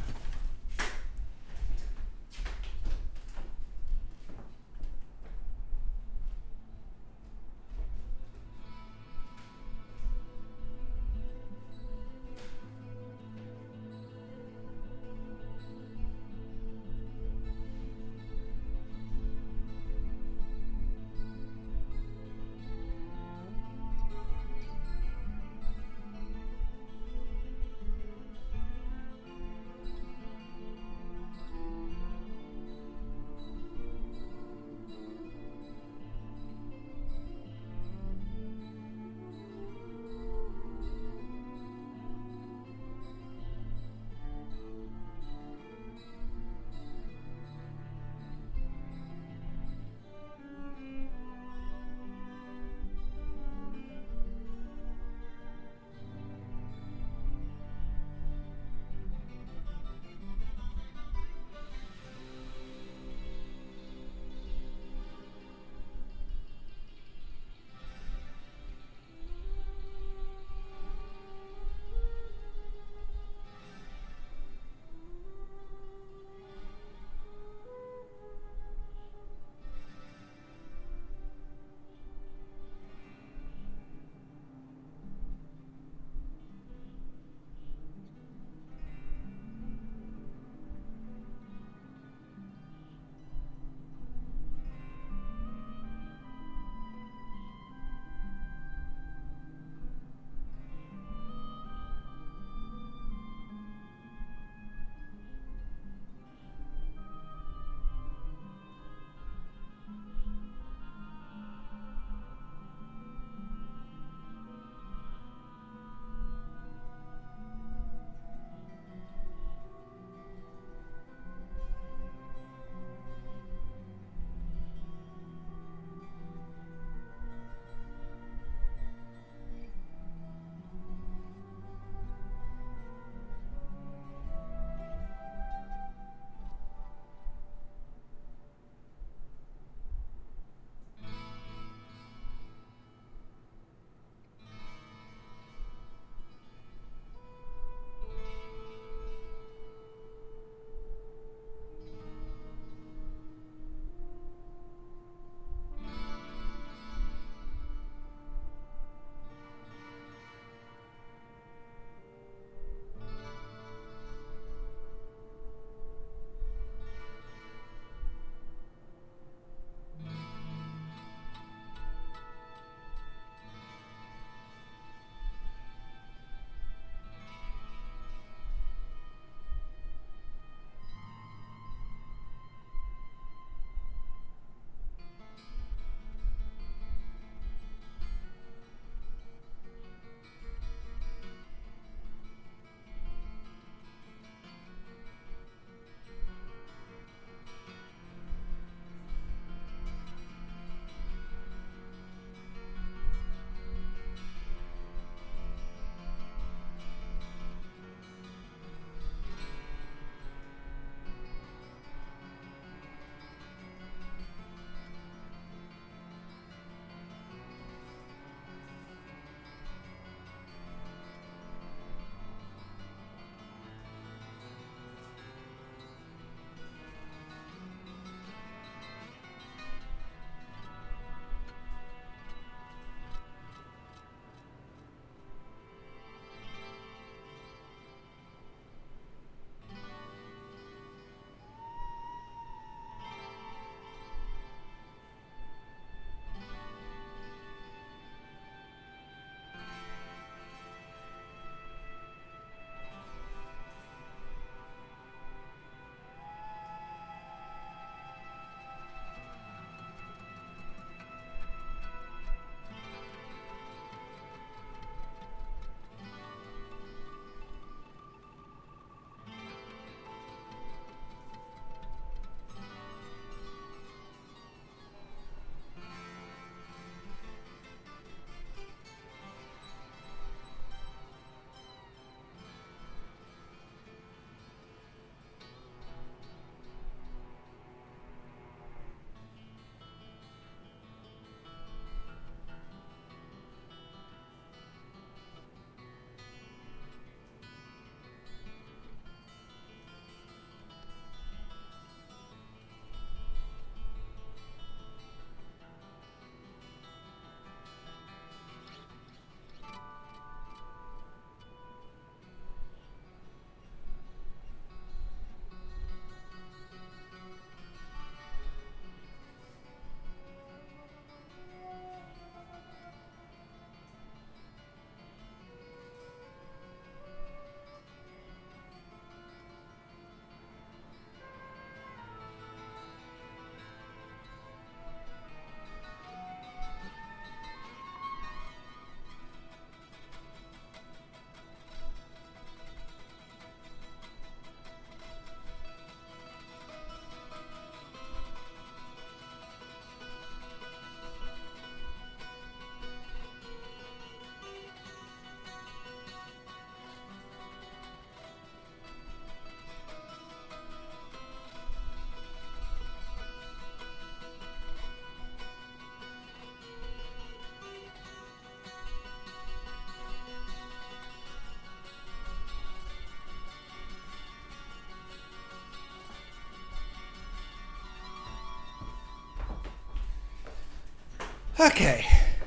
Okay.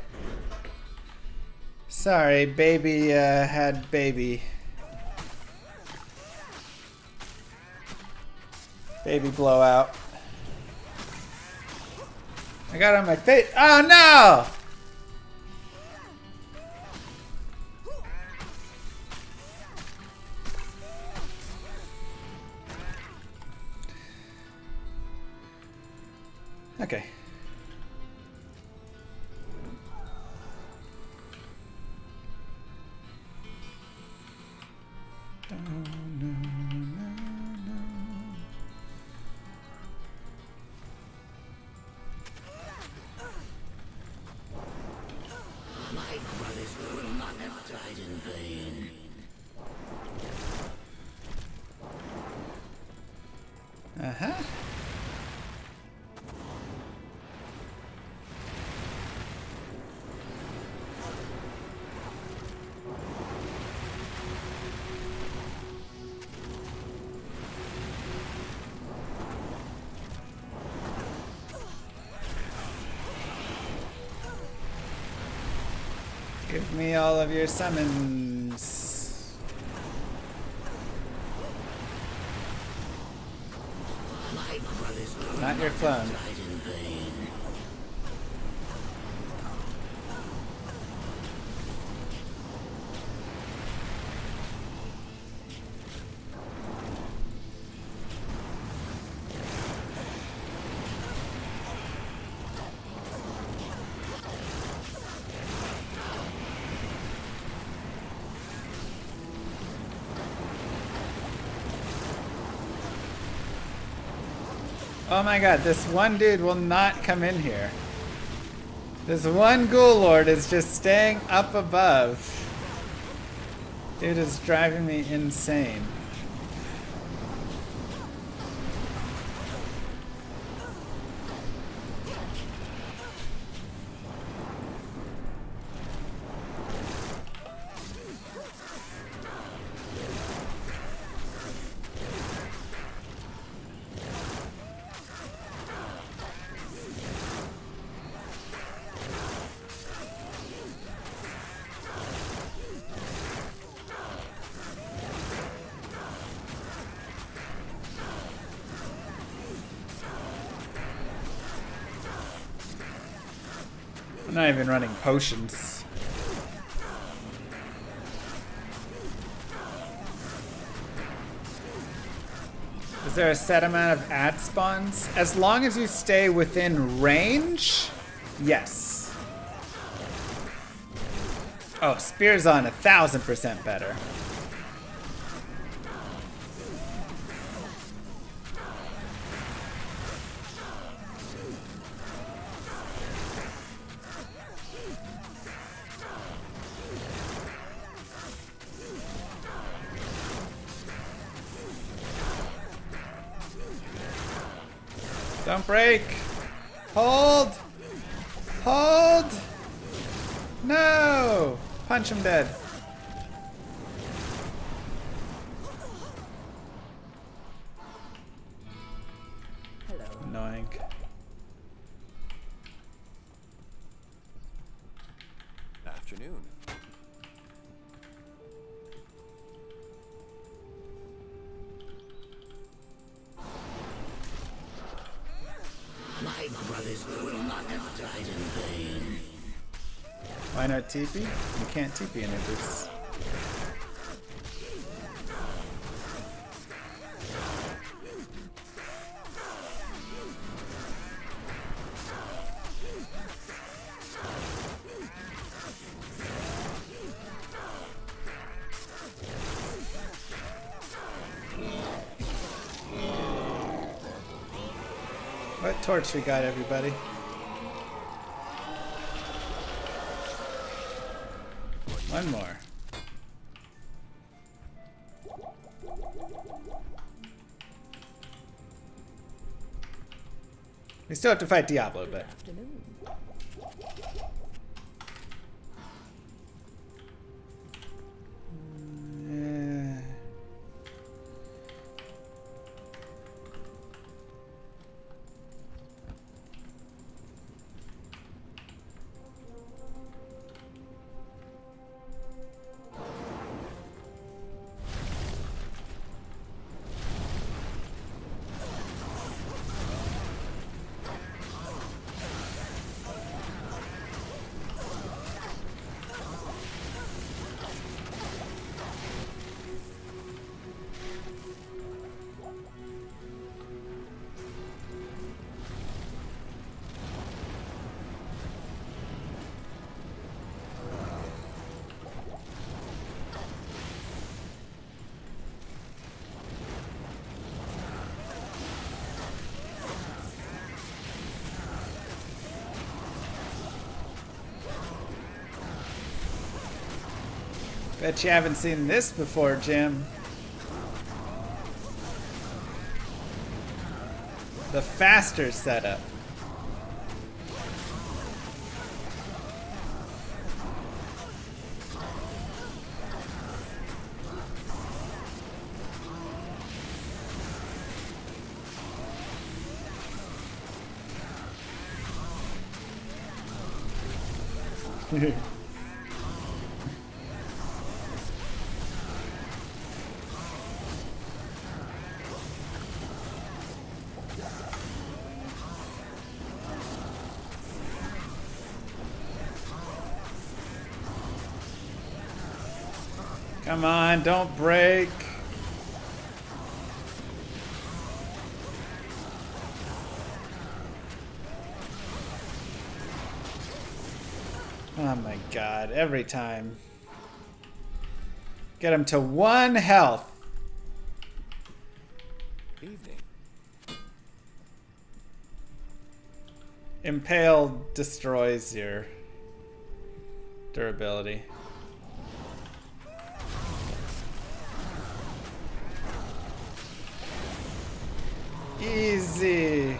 Sorry, baby had baby. Baby blowout. I got it on my face. Oh no! Okay. My brothers will not have died in vain. Uh-huh. Give me all of your summons. My brothers will Not your clone. died in vain. Oh my god, this one dude will not come in here. This one ghoul lord is just staying up above. Dude is driving me insane. I'm not even running potions. Is there a set amount of ad spawns? As long as you stay within range, yes. Oh, Spear's on 1000% better. Don't break. Hold. Hold. No. Punch him dead. Hello. Annoying. Afternoon. My brothers will not have died in vain. Why not TP? You can't TP any of this. What torch we got, everybody? One more. We still have to fight Diablo, but Afternoon. eh. Bet you haven't seen this before, Jim. The faster setup. Come on, don't break. Oh my god, every time. Get him to 1 health. Evening. Impale destroys your durability. Easy.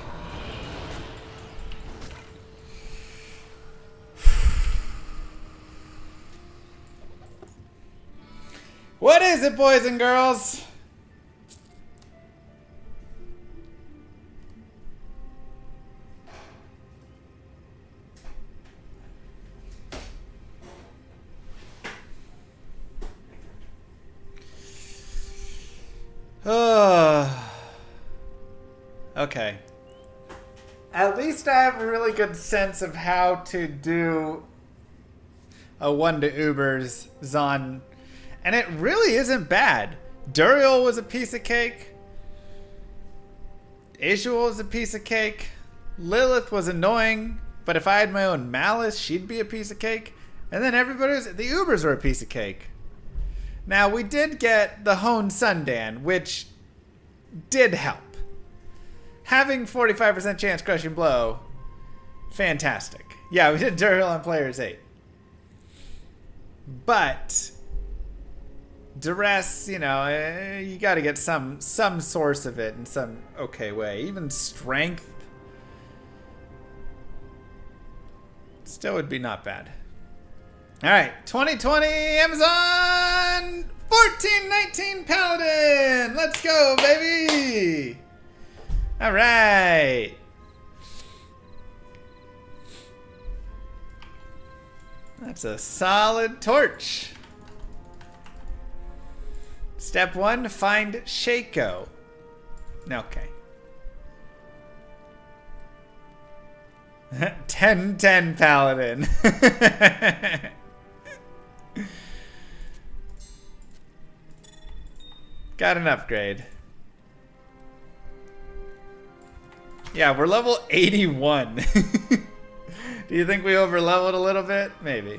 What is it, boys and girls? Okay. At least I have a really good sense of how to do a 1 to Ubers Zon. And it really isn't bad. Duriel was a piece of cake. Isuel was a piece of cake. Lilith was annoying, but if I had my own Malice, she'd be a piece of cake. And then everybody was, the Ubers were a piece of cake. Now, we did get the Hone Sundan, which did help. Having 45% chance crushing blow, fantastic. Yeah, we did Duriel on players 8. But duress, you know, you got to get some source of it in some okay way. Even strength still would be not bad. All right, 2020 Amazon 1419 Paladin. Let's go, baby. All right. That's a solid torch. Step 1, find Shaco. Okay. 10-10 Paladin. Got an upgrade. Yeah, we're level 81. Do you think we over-leveled a little bit? Maybe.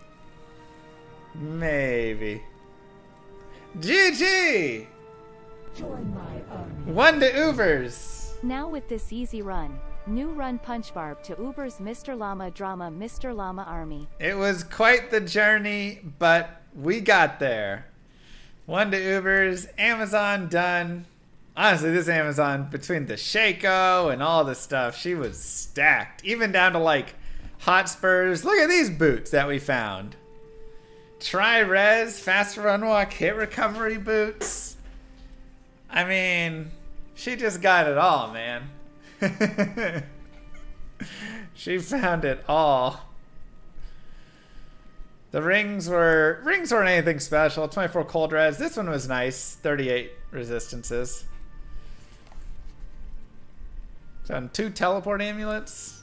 Maybe. GG! Join my army. 1 to Ubers. Now with this easy run, new run punch barb to Uber's Mr. Llama drama Mr. Llama army. It was quite the journey, but we got there. 1 to Ubers, Amazon done. Honestly, this Amazon, between the Shaco and all the stuff, she was stacked. Even down to like Hotspurs. Look at these boots that we found. Tri-res, fast run walk, hit recovery boots. I mean, she just got it all, man. She found it all. The rings weren't anything special. 24 cold res. This one was nice. 38 resistances. Found 2 teleport amulets.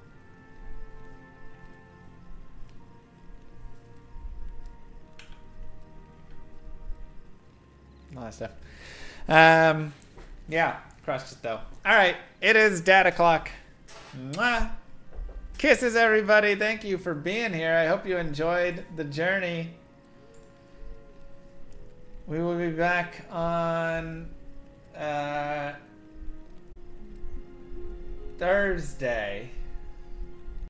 A lot of stuff. Yeah, crushed it though. All right, it is data clock. Mwah. Kisses, everybody. Thank you for being here. I hope you enjoyed the journey. We will be back on Thursday.